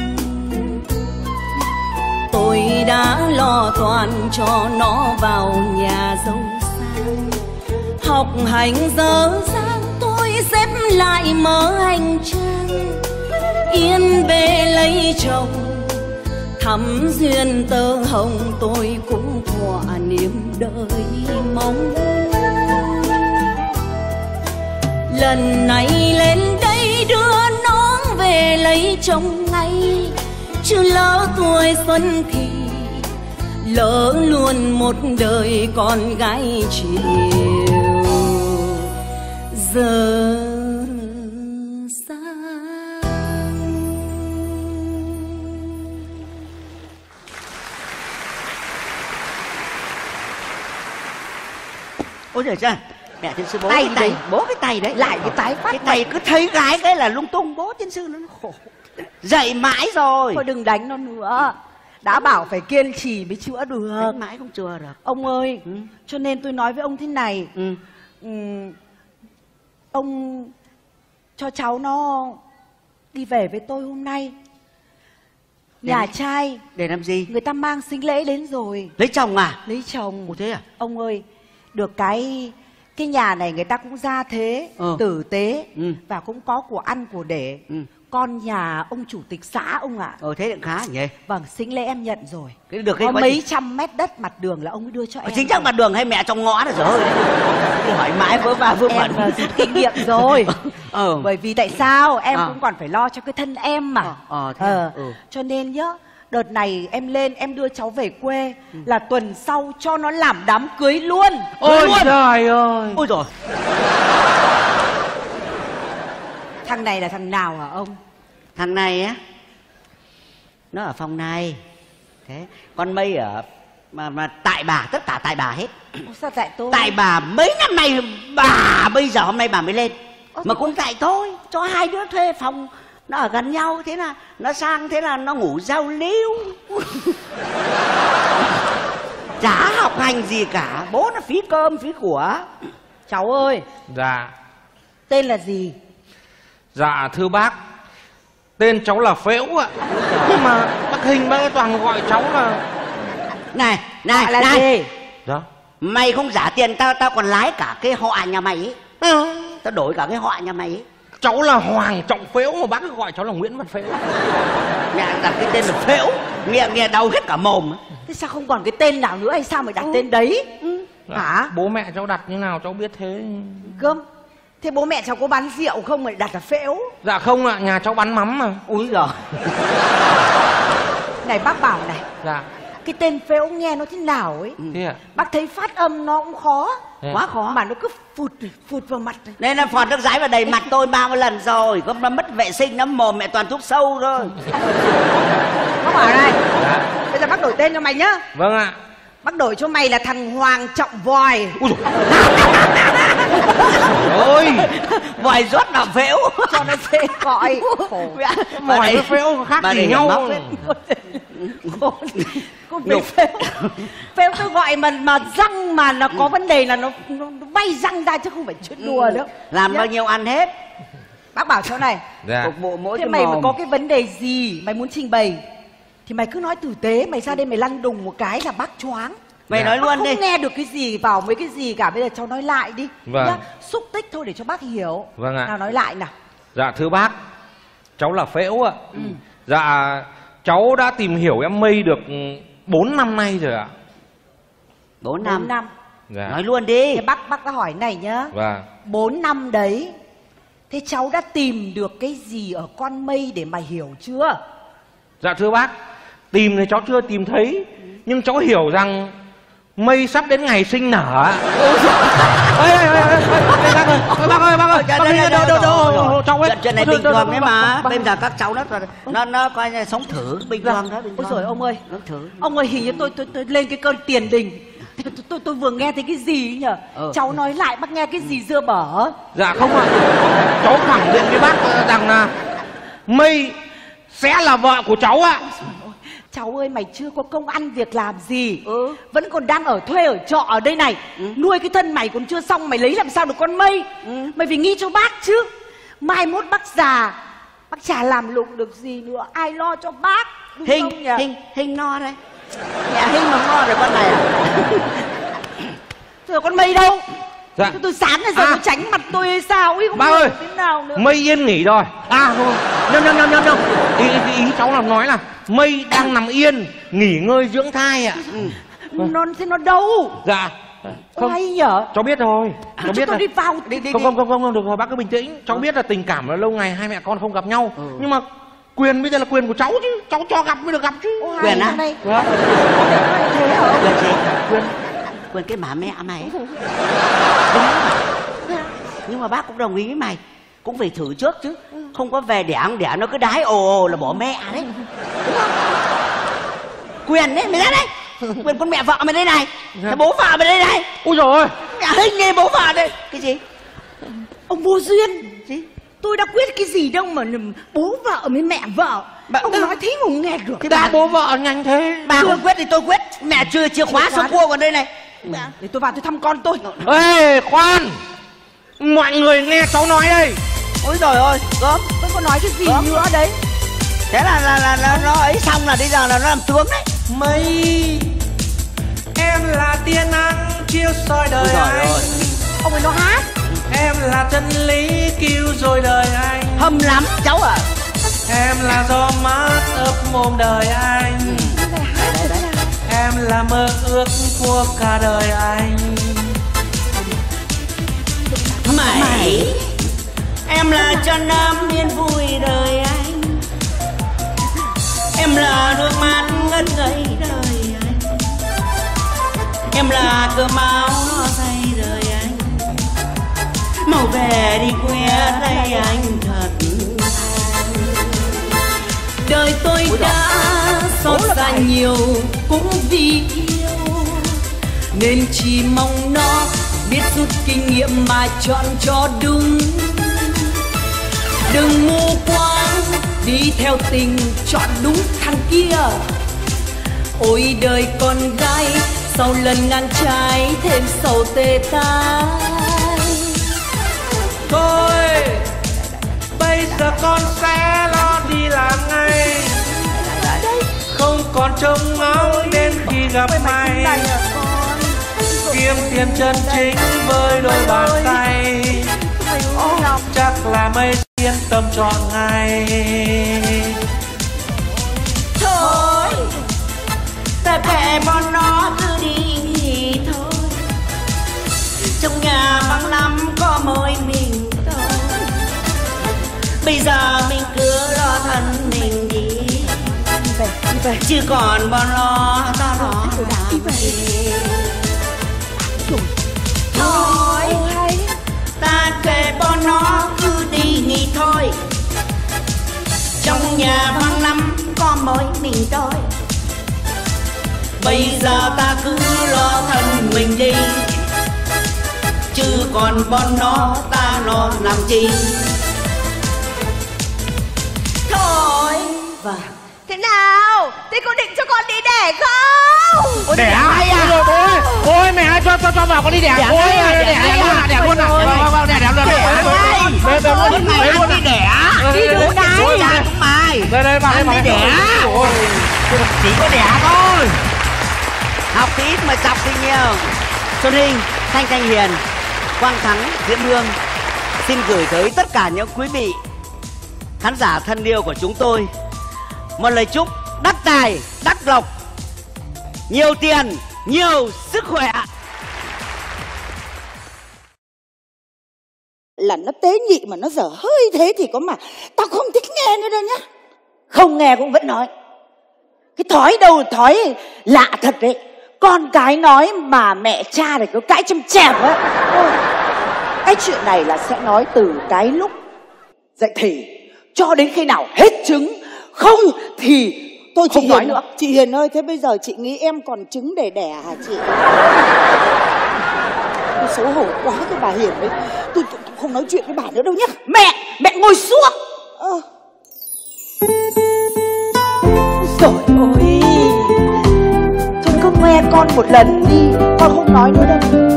Tôi đã lo toan cho nó vào nhà giàu sang, học hành dở dang tôi xếp lại mở hành trang, yên bề lấy chồng thắm duyên tơ hồng tôi cũng thỏa niềm đợi mong. Lần này lên đây đưa nó về lấy chồng ngay, chứ lỡ tuổi xuân thì lỡ luôn một đời con gái chiều giờ sang. Ôi trời ơi, mẹ tiên sư bố Tay cái tay, đấy. bố cái tay đấy. Lại cái tái phát cái tay cứ thấy gái cái là lung tung, bố tiên sư nó khổ. Dậy mãi rồi. Thôi đừng đánh nó nữa. Đã bảo phải kiên trì mới chữa được. Đánh mãi không chữa được. Ông ơi, Ừ. cho nên tôi nói với ông thế này. Ừ. Ừm, ông cho cháu nó đi về với tôi hôm nay. Để Nhà đi- trai Để làm gì? người ta mang sính lễ đến rồi. Lấy chồng à? Lấy chồng. Ủa thế à? Ông ơi, được cái cái nhà này người ta cũng ra thế, Ờ. tử tế, Ừ. và cũng có của ăn của để. Ừ. Con nhà ông chủ tịch xã ông ạ. Ờ thế cũng khá nhỉ. Vâng, sính lễ em nhận rồi. Cái được cái Có quá mấy trình- trăm mét đất mặt đường là ông ấy đưa cho em. Chính chắc mặt đường hay mẹ trong ngõ là rồi. Đi hỏi mãi vớ va vớ Em vẩn. là rút kinh nghiệm rồi. Ờ. Bởi vì tại sao em À. cũng còn phải lo cho cái thân em mà. Ờ, ờ, thế à? Ừ. Cho nên nhá, đợt này em lên em đưa cháu về quê, là tuần sau cho nó làm đám cưới luôn. Ôi luôn. trời ơi. Ôi rồi. Thằng này là thằng nào hả ông? Thằng này á, nó ở phòng này. Thế con Mây ở mà mà tại bà, tất cả tại bà hết. Ủa, sao tại tôi? Tại bà mấy năm nay bà bây giờ hôm nay bà mới lên. Mà cũng tại tôi, cho hai đứa thuê phòng nó ở gần nhau, thế là nó sang, thế là nó ngủ giao lưu. Chả học hành gì cả, bố nó phí cơm phí của. Cháu ơi, Dạ. tên là gì? Dạ thưa bác, tên cháu là Phễu ạ. Nhưng mà bác Hình bác ấy toàn gọi cháu là... Này, này, Gọi là này. gì? Dạ. Mày không trả tiền tao, tao còn lái cả cái họ nhà mày ấy. Ừ. Tao đổi cả cái họ nhà mày ấy. Cháu là Hoàng Trọng Phễu mà bác ấy gọi cháu là Nguyễn Văn Phễu. Nhà đặt cái tên là Phễu, nghe nghe đau hết cả mồm. Thế sao không còn cái tên nào nữa hay sao mày đặt tên đấy? Dạ. Hả? Bố mẹ cháu đặt như nào cháu biết thế. Gơm, thế bố mẹ cháu có bán rượu không mà đặt là Phễu? Dạ không ạ, nhà cháu bán mắm mà. Úi giời. Này bác bảo này, Dạ. cái tên Phễu nghe nó thế nào ấy? Thế ạ? Bác thấy phát âm nó cũng khó. Thế à? Quá khó. Mà nó cứ phụt phụt vào mặt này. Nên là phọt nước dãi vào đầy mặt tôi bao nhiêu lần rồi. Có mất vệ sinh lắm, mồm mẹ toàn thuốc sâu thôi. Bác bảo này, Dạ. bây giờ bác đổi tên cho mày nhá. Vâng ạ. Bác đổi cho mày là thằng Hoàng Trọng Vòi. Ui ôi Vòi rót là phễu. Cho nó dễ gọi. Vòi với phễu khác gì nhau. Cô bị phễu. Phễu tôi gọi mà mà răng mà nó có vấn đề là nó, nó, nó bay răng ra chứ không phải chuyện đùa nữa. Làm bao nhiêu ăn hết. Bác bảo chỗ này. Dạ. Phục vụ mỗi Thế cái mày mà mồm. có cái vấn đề gì mày muốn trình bày thì mày cứ nói tử tế. Mày ra đây mày lăn đùng một cái là bác choáng. Mày Dạ. nói Bác luôn không đi. nghe được cái gì vào mấy cái gì cả. Bây giờ cháu nói lại đi. Vâng. Nhá, xúc tích thôi để cho bác hiểu. Vâng ạ. Nào nói lại nào. Dạ thưa bác, cháu là Phễu ạ. Ừ. Dạ cháu đã tìm hiểu em Mây được bốn năm nay rồi ạ. Bốn Bốn năm. năm. Dạ. Nói luôn đi. Thế bác bác đã hỏi này nhá. Vâng. Bốn năm đấy. Thế cháu đã tìm được cái gì ở con Mây để mà hiểu chưa? Dạ thưa bác, tìm thì cháu chưa tìm thấy, nhưng cháu hiểu rằng Mây sắp đến ngày sinh nở ạ. Ê, ê, ê, ê, ê, bác ơi, bác ơi, bác ơi, bác ơi, đâu, đâu, đâu, cháu ấy. Chuyện, chuyện này Thôi, bình thôi, thường thôi, đấy bác, mà. bác, Bây giờ các cháu nó nó nó coi như sống thử bình thường đó, bình Ôi thường. giời ông ơi, Sống thử. ông ơi hình như tôi tôi, tôi lên cái cơn tiền đình. Tôi, tôi, tôi vừa nghe thấy cái gì ấy nhở? Ừ. Cháu nói lại bác nghe cái gì dưa bở? Dạ không ạ. Cháu khẳng định với bác rằng là Mây sẽ là vợ của cháu ạ. Cháu ơi mày chưa có công ăn việc làm gì. Ừ. Vẫn còn đang ở thuê ở trọ ở đây này. Ừ. Nuôi cái thân mày còn chưa xong. Mày lấy làm sao được con Mây. Ừ. Mày phải nghĩ cho bác chứ. Mai mốt bác già, bác chả làm lụng được gì nữa. Ai lo cho bác, đúng không Hình, nhỉ? hình, hình no đây. Mẹ hình mà no rồi con này à? Rồi con Mây đâu? Dạ. Tôi, tôi sáng rồi giờ À. tôi tránh mặt tôi hay sao ấy, không Bác hiểu ơi, thế nào nữa. Mây yên nghỉ rồi. À không, nhầm nhầm nhầm nhầm nhầm. Ý, ý, ý cháu là nói là Mây đang nằm yên, nghỉ ngơi dưỡng thai ạ. Ừ. Nó thế nó đâu? Dạ. Không Không, hay nhở? cháu biết rồi. Cháu Chứ biết tôi là đi vào Đi, đi, không, đi. không không không không được rồi, bác cứ bình tĩnh. Cháu biết là tình cảm là lâu ngày hai mẹ con không gặp nhau. Ừ. Nhưng mà quyền bây giờ là quyền của cháu chứ, cháu cho gặp mới được gặp chứ. Ô, hai Quyền á? thằng này. Vâng. Thế hả? Quyền gì? Quyền. Quyền cái má mẹ mày. Nhưng mà bác cũng đồng ý với mày. Cũng phải thử trước chứ. Không có về đẻ ăn đẻ nó cứ đái ồ ồ là bỏ mẹ đấy. Đúng không? Quyền đấy, mày ra đây. Quyền con mẹ vợ mày đây này. Cái bố vợ mày đây này. Ôi dồi ôi. Mẹ hình nghe bố vợ đây. Cái gì? Ông vô duyên. Gì? Tôi đã quyết cái gì đâu mà bố vợ với mẹ vợ. Bà- Ông nói thế mà không nghe được. Thế Đã bà, bố vợ nhanh thế. bà không quyết thì tôi quyết. Mẹ chưa chìa khóa số cua còn đây này. Để tôi vào tôi thăm con tôi. Ê khoan, mọi người nghe cháu nói đây. Ôi trời ơi, gớm. Tôi có nói cái gì Có. nữa đấy. Thế là là, là, là nó ấy xong là bây giờ là nó làm tướng đấy. Mây em là tia nắng chiếu soi đời Ôi trời anh, ơi. Ông ấy nó hát. em là chân lý cứu rồi đời anh, Hâm lắm cháu ạ. em là gió mát ấp mồm đời anh, em là mơ ước của cả đời anh. Mày, em là cho nam yên vui đời anh. Em là nước mắt ngất ngây đời anh. Em là cơm áo no say đời anh. Mau về đi quê đây anh thật. Đời tôi đã xót xa nhiều cũng vì yêu, nên chỉ mong nó biết rút kinh nghiệm mà chọn cho đúng. Đừng mù quáng đi theo tình chọn đúng thằng kia. Ôi đời con gái sau lần ngang trái thêm sầu tê tái. Thôi bây giờ con sẽ lo đi làm ngay, không còn trông ngóng đến khi gặp mày. Kiếm tiền chân chính với đôi bàn tay, chắc là Mây yên tâm trọn ngày. Thôi, ta kệ bọn nó cứ đi nghỉ thôi. Trong nhà vắng lắm có mỗi mình tôi. Bây giờ mình cứ lo thân mình đi, chứ còn bọn lo ta lo làm gì. Thôi, ta kệ bọn nó cứ đi nghỉ thôi. Trong nhà vắng lắm có mỗi mình tôi. Bây giờ ta cứ lo thân mình đi, chứ còn bọn nó ta lo làm chi. Thôi. Vâng. Thế nào? Thế cô định cho con đi đẻ không? Ôi, đẻ ai à? Rồi bố ơi, bố ơi, mẹ ơi, cho cho cho vào con đi đẻ. Bố ơi, đẻ đẻ luôn à, đẻ luôn à. Vâng vâng, đẻ đẻ luôn. Đẻ đẻ luôn. Mày ăn đi đẻ. Đi đường này. Dạ chúng mày. Đây đây vào đây vào. Đi đẻ. Chỉ có đẻ thôi. Học thì ít mà chọc thì nhiều. Xuân Hinh, Thanh Thanh Hiền, Quang Thắng, Diễm Hương xin gửi tới tất cả những quý vị khán giả thân yêu của chúng tôi một lời chúc đắc tài, đắc lộc, nhiều tiền, nhiều sức khỏe. Là nó tế nhị mà nó dở hơi thế thì có mà tao không thích nghe nữa đâu nhá. Không nghe cũng vẫn nói. Cái thói đâu thói lạ thật đấy. Con cái nói mà mẹ cha này cứ cãi chăm chèm á. Cái chuyện này là sẽ nói từ cái lúc dậy thì cho đến khi nào hết trứng. Không thì tôi chị không nói Hiền nữa. Chị Hiền ơi, thế bây giờ chị nghĩ em còn trứng để đẻ hả chị? Tôi xấu hổ quá cái bà Hiền đấy. Tôi, tôi, tôi không nói chuyện với bà nữa đâu nhá. Mẹ, mẹ ngồi xuống. Ờ. Trời ơi, thôi cứ nghe con một lần đi, con không nói nữa đâu.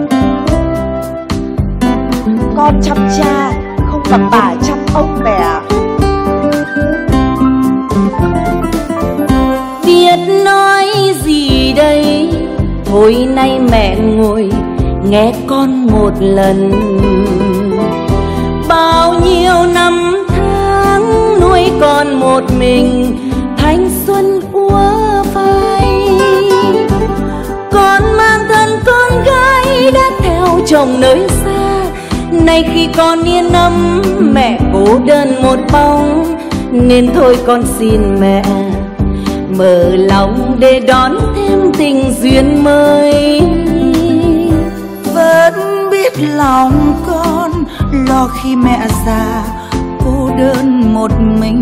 Con chăm cha, không gặp bà chăm ông mẹ. Biết nói gì đây, thôi nay mẹ ngồi nghe con một lần. Bao nhiêu năm tháng nuôi con một mình, thanh xuân úa phai. Con mang thân con gái đã theo chồng nơi xa, nay khi con yên ấm mẹ cô đơn một bóng, nên thôi con xin mẹ mở lòng để đón thêm tình duyên mới. Vẫn biết lòng con lo khi mẹ già cô đơn một mình,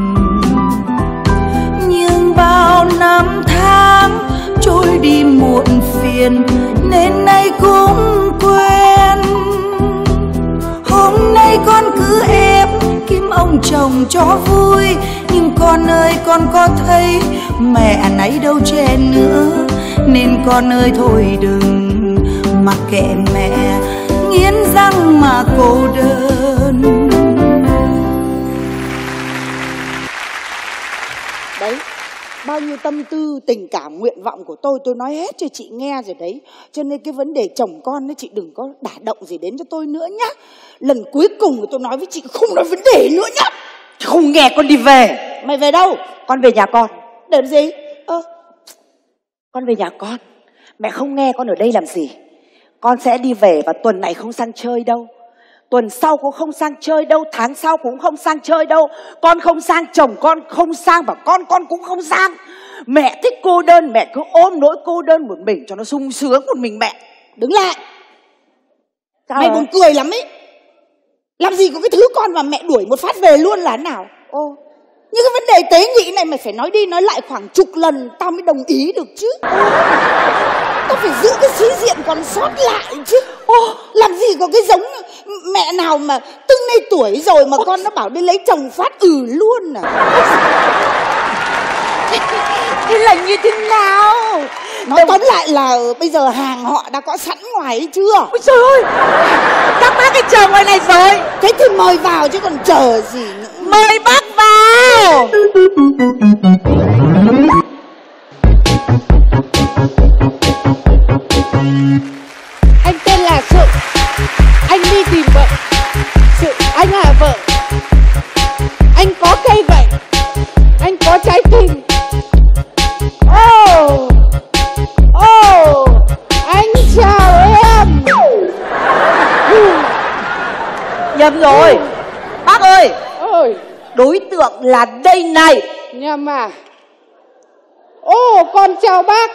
nhưng bao năm tháng trôi đi muộn phiền nên nay cũng quên. Hôm nay con cứ ép kiếm ông chồng cho vui, nhưng con ơi con có thấy mẹ nấy đâu trên nữa, nên con ơi thôi đừng mặc kệ mẹ nghiến răng mà cô đơn. Đấy, bao nhiêu tâm tư, tình cảm, nguyện vọng của tôi tôi nói hết cho chị nghe rồi đấy. Cho nên cái vấn đề chồng con ấy chị đừng có đả động gì đến cho tôi nữa nhá. Lần cuối cùng tôi nói với chị không nói vấn đề nữa nhá. Không nghe con đi về. Mày về đâu? Con về nhà con. Để làm gì? Ơ, Con về nhà con. Mẹ không nghe con ở đây làm gì. Con sẽ đi về và tuần này không sang chơi đâu. Tuần sau cũng không sang chơi đâu. Tháng sau cũng không sang chơi đâu. Con không sang, chồng con không sang, và con con cũng không sang. Mẹ thích cô đơn, mẹ cứ ôm nỗi cô đơn một mình cho nó sung sướng một mình mẹ. đứng lại. Sao Mày hả? buồn cười lắm ấy. Làm gì có cái thứ con mà mẹ đuổi một phát về luôn là thế nào? Ô, những cái vấn đề tế nhị này mày phải nói đi nói lại khoảng chục lần tao mới đồng ý được chứ. Tao phải giữ cái sĩ diện còn sót lại chứ. Ô, làm gì có cái giống mẹ nào mà từng này tuổi rồi mà con nó bảo đi lấy chồng phát ừ luôn à. Thế là như thế nào? Nói tóm lại là bây giờ hàng họ đã có sẵn ngoài ấy chưa? Ôi trời ơi, các bác ấy chờ ngoài này rồi. Thế thì mời vào chứ còn chờ gì nữa. Mời bác vào. Anh tên là Sự. Anh đi tìm vợ. Sự, anh là vợ. Anh có cây gậy. Anh có trái tim. Oh, oh, anh chào em. Nhầm rồi. Bác ơi, Ôi, đối tượng là đây này. nhầm à. Ô, con chào bác.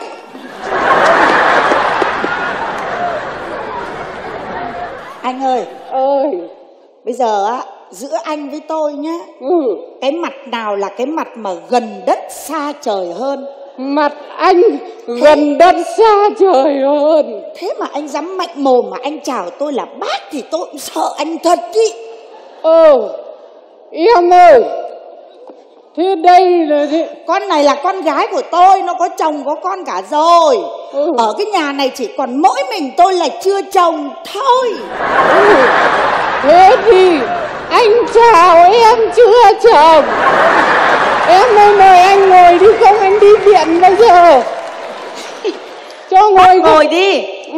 Anh ơi, Ơi, bây giờ á, giữa anh với tôi nhá, ừ, cái mặt nào là cái mặt mà gần đất xa trời hơn? Mặt anh gần đất xa trời hơn. Thế mà anh dám mạnh mồm mà anh chào tôi là bác thì tôi cũng sợ anh thật ý. Ờ, em ơi, thế đây là thế... Con này là con gái của tôi, nó có chồng có con cả rồi. Ừ. Ở cái nhà này chỉ còn mỗi mình tôi là chưa chồng thôi. Ừ. Thế thì anh chào em chưa chồng. Em ơi mời anh ngồi đi, không anh đi viện bây giờ. Cho ngồi ngồi đi. Ừ.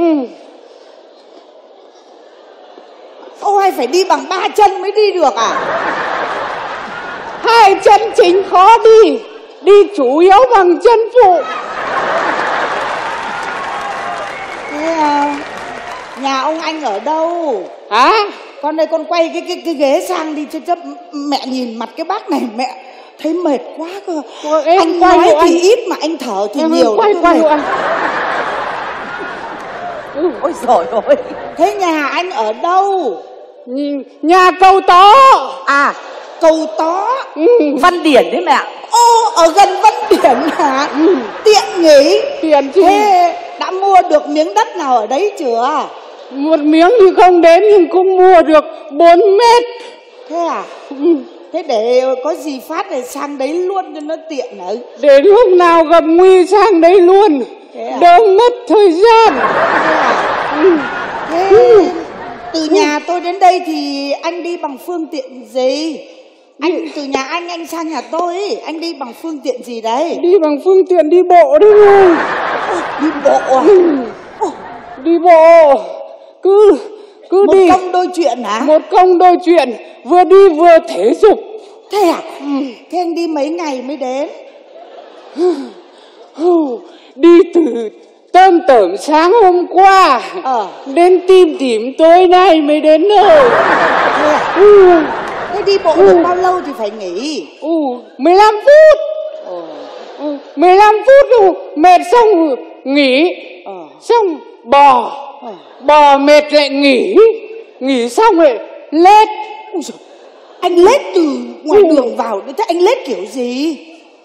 Ô, hay phải đi bằng ba chân mới đi được à? Hai chân chính khó đi, đi chủ yếu bằng chân phụ. Thế à, nhà ông anh ở đâu? Hả? Con đây con quay cái cái cái ghế sang đi cho chấp mẹ nhìn mặt cái bác này mẹ thấy mệt quá cơ. Rồi, em anh quay nói thì anh. ít mà anh thở thì em nhiều. Quay quay anh. Ừ. Ôi giời ơi. Thế nhà anh ở đâu? Nhà Cầu Tó. À, Cầu Tó. Ừ. Văn Điển đấy mẹ. Ô, ở gần Văn Điển hả? Ừ. Tiện nhỉ? Tiện chứ. Thế đã mua được miếng đất nào ở đấy chưa? Một miếng thì không đến nhưng cũng mua được bốn mét. Thế à? Ừ. Thế để có gì phát để sang đấy luôn cho nó tiện nữa. Để lúc nào gặp nguy sang đấy luôn. À? Đỡ mất thời gian. Thế à? Ừ. Thế ừ. Từ nhà tôi đến đây thì anh đi bằng phương tiện gì? Anh từ nhà anh anh sang nhà tôi ấy, anh đi bằng phương tiện gì đấy? Đi bằng phương tiện đi bộ đi thôi. Đi bộ à? Ừ. Đi bộ. Cứ cứ một đi. Một công đôi chuyện hả? Một công đôi chuyện, vừa đi vừa thể dục. Thế à? Ừ. Thế anh đi mấy ngày mới đến? Đi từ tơm tởm sáng hôm qua ờ. đến tim tỉm tối nay mới đến nơi. Thế à? Ừ. Thế đi bộ ừ. được bao lâu thì phải nghỉ? Ừ. mười lăm phút. Ờ. Ừ. mười lăm phút rồi mệt xong nghỉ. Ờ. Xong bò. Ờ. Bò mệt lại nghỉ. Nghỉ xong rồi lết. Ui giời. Anh lết từ ngoài ừ. đường vào, thế anh lết kiểu gì?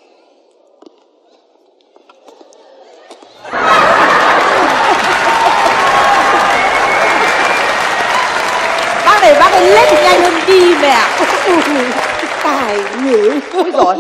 Bác này bác ấy lết nhanh hơn đi mẹ. Tài nhỉ. Ôi giời.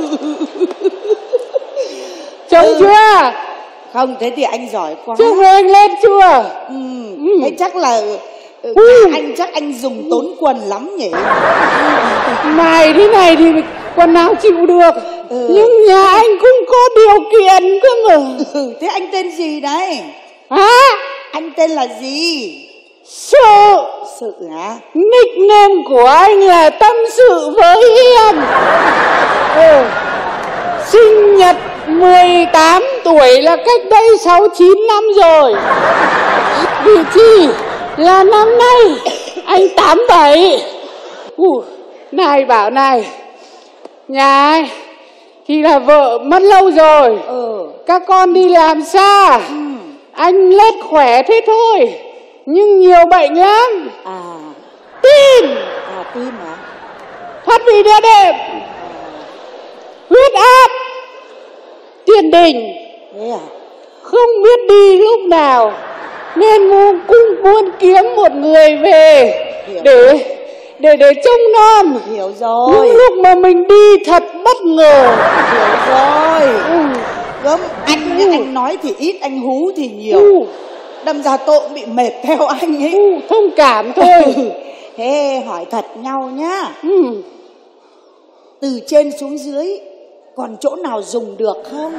Trông ừ. chưa? Không, thế thì anh giỏi quá. Trông rồi anh lết chưa? Ừ. Ừ. Thế chắc là ừ. anh chắc anh dùng tốn quần lắm nhỉ. Mày thế này thì quần nào chịu được. Ừ. Nhưng nhà anh cũng có điều kiện cơ mà. Ừ. Thế anh tên gì đấy? Hả? Anh tên là gì? Sự. Sự hả? Nickname của anh là tâm sự với em. Ừ. Sinh nhật mười tám tuổi là cách đây sáu chín năm rồi. Vì chi là năm nay anh tám bảy. uh, Này bảo này, nhà ai thì là vợ mất lâu rồi. ừ. Các con đi làm xa. ừ. Anh lết khỏe thế thôi, nhưng nhiều bệnh lắm. À, tim. À, tim hả? Thoát vị đĩa đệm. à. Huyết áp. Tiền đình. Thế à? Không biết đi lúc nào nên muốn cũng muốn kiếm một người về. Hiểu. để để để trông nom. Hiểu rồi. Những lúc mà mình đi thật bất ngờ. Hiểu rồi. ừ. Gớm, anh ừ. anh nói thì ít, anh hú thì nhiều. ừ. Đâm ra tôi cũng bị mệt theo anh ấy. ừ. Thông cảm thôi. Thế hỏi thật nhau nhá. ừ. Từ trên xuống dưới còn chỗ nào dùng được không?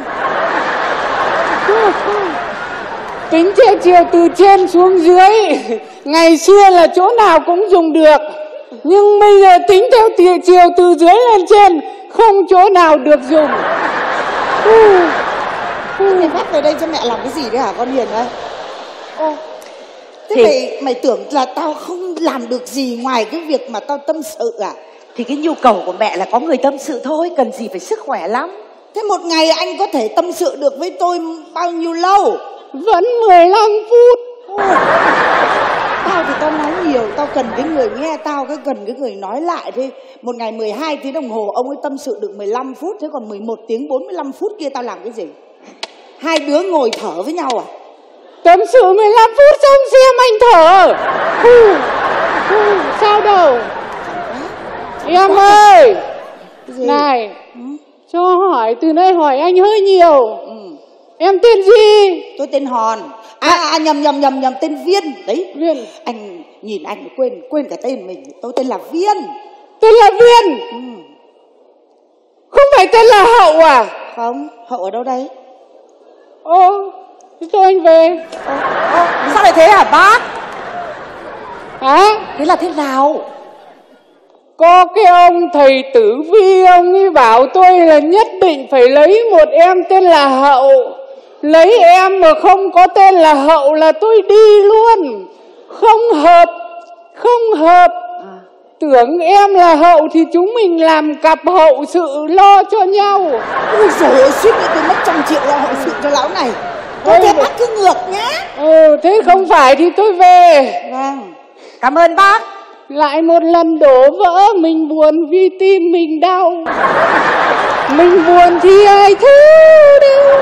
Tính theo chiều từ trên xuống dưới, ngày xưa là chỗ nào cũng dùng được. Nhưng bây giờ tính theo chiều từ dưới lên trên, không chỗ nào được dùng. ừ. Ừ. Mày bắt về đây cho mẹ làm cái gì đấy hả con Hiền ơi? Ô, thế thì... mày, mày tưởng là tao không làm được gì ngoài cái việc mà tao tâm sự à? Thì cái nhu cầu của mẹ là có người tâm sự thôi, cần gì phải sức khỏe lắm. Thế một ngày anh có thể tâm sự được với tôi bao nhiêu lâu? Vẫn mười lăm phút. Ôi, tao thì tao nói nhiều, tao cần cái người nghe tao, cái cần cái người nói lại thôi. Một ngày mười hai tiếng đồng hồ ông ấy tâm sự được mười lăm phút, thế còn mười một tiếng bốn mươi lăm phút kia tao làm cái gì? Hai đứa ngồi thở với nhau à? Tâm sự mười lăm phút xong xem anh thở. Hù, hù, sao đâu. Em ơi. Này, ừ? Cho hỏi từ nay hỏi anh hơi nhiều. Ừ. Em tên gì? Tôi tên Hòn. À, à, à nhầm nhầm nhầm nhầm tên Viên. Đấy. Viên. Anh nhìn anh quên quên cả tên mình. Tôi tên là Viên. Tên là Viên. Ừ. Không phải tên là Hậu à? Không, Hậu ở đâu đấy? Ô, thế cho anh về. Ô, ô, sao lại thế hả bác? Hả? Thế là thế nào? Có cái ông thầy tử vi, ông ấy bảo tôi là nhất định phải lấy một em tên là Hậu. Lấy em mà không có tên là Hậu là tôi đi luôn. Không hợp, không hợp. À. Tưởng em là Hậu thì chúng mình làm cặp hậu sự lo cho nhau. Ôi dồi ôi, suýt nữa tôi mất trăm triệu lo hậu sự cho lão này. Thôi thế bác cứ ngược nhá. Ừ, thế không phải thì tôi về. Vâng. Cảm ơn bác. Lại một lần đổ vỡ, mình buồn vì tim mình đau. Mình buồn thì ai thứ đâu.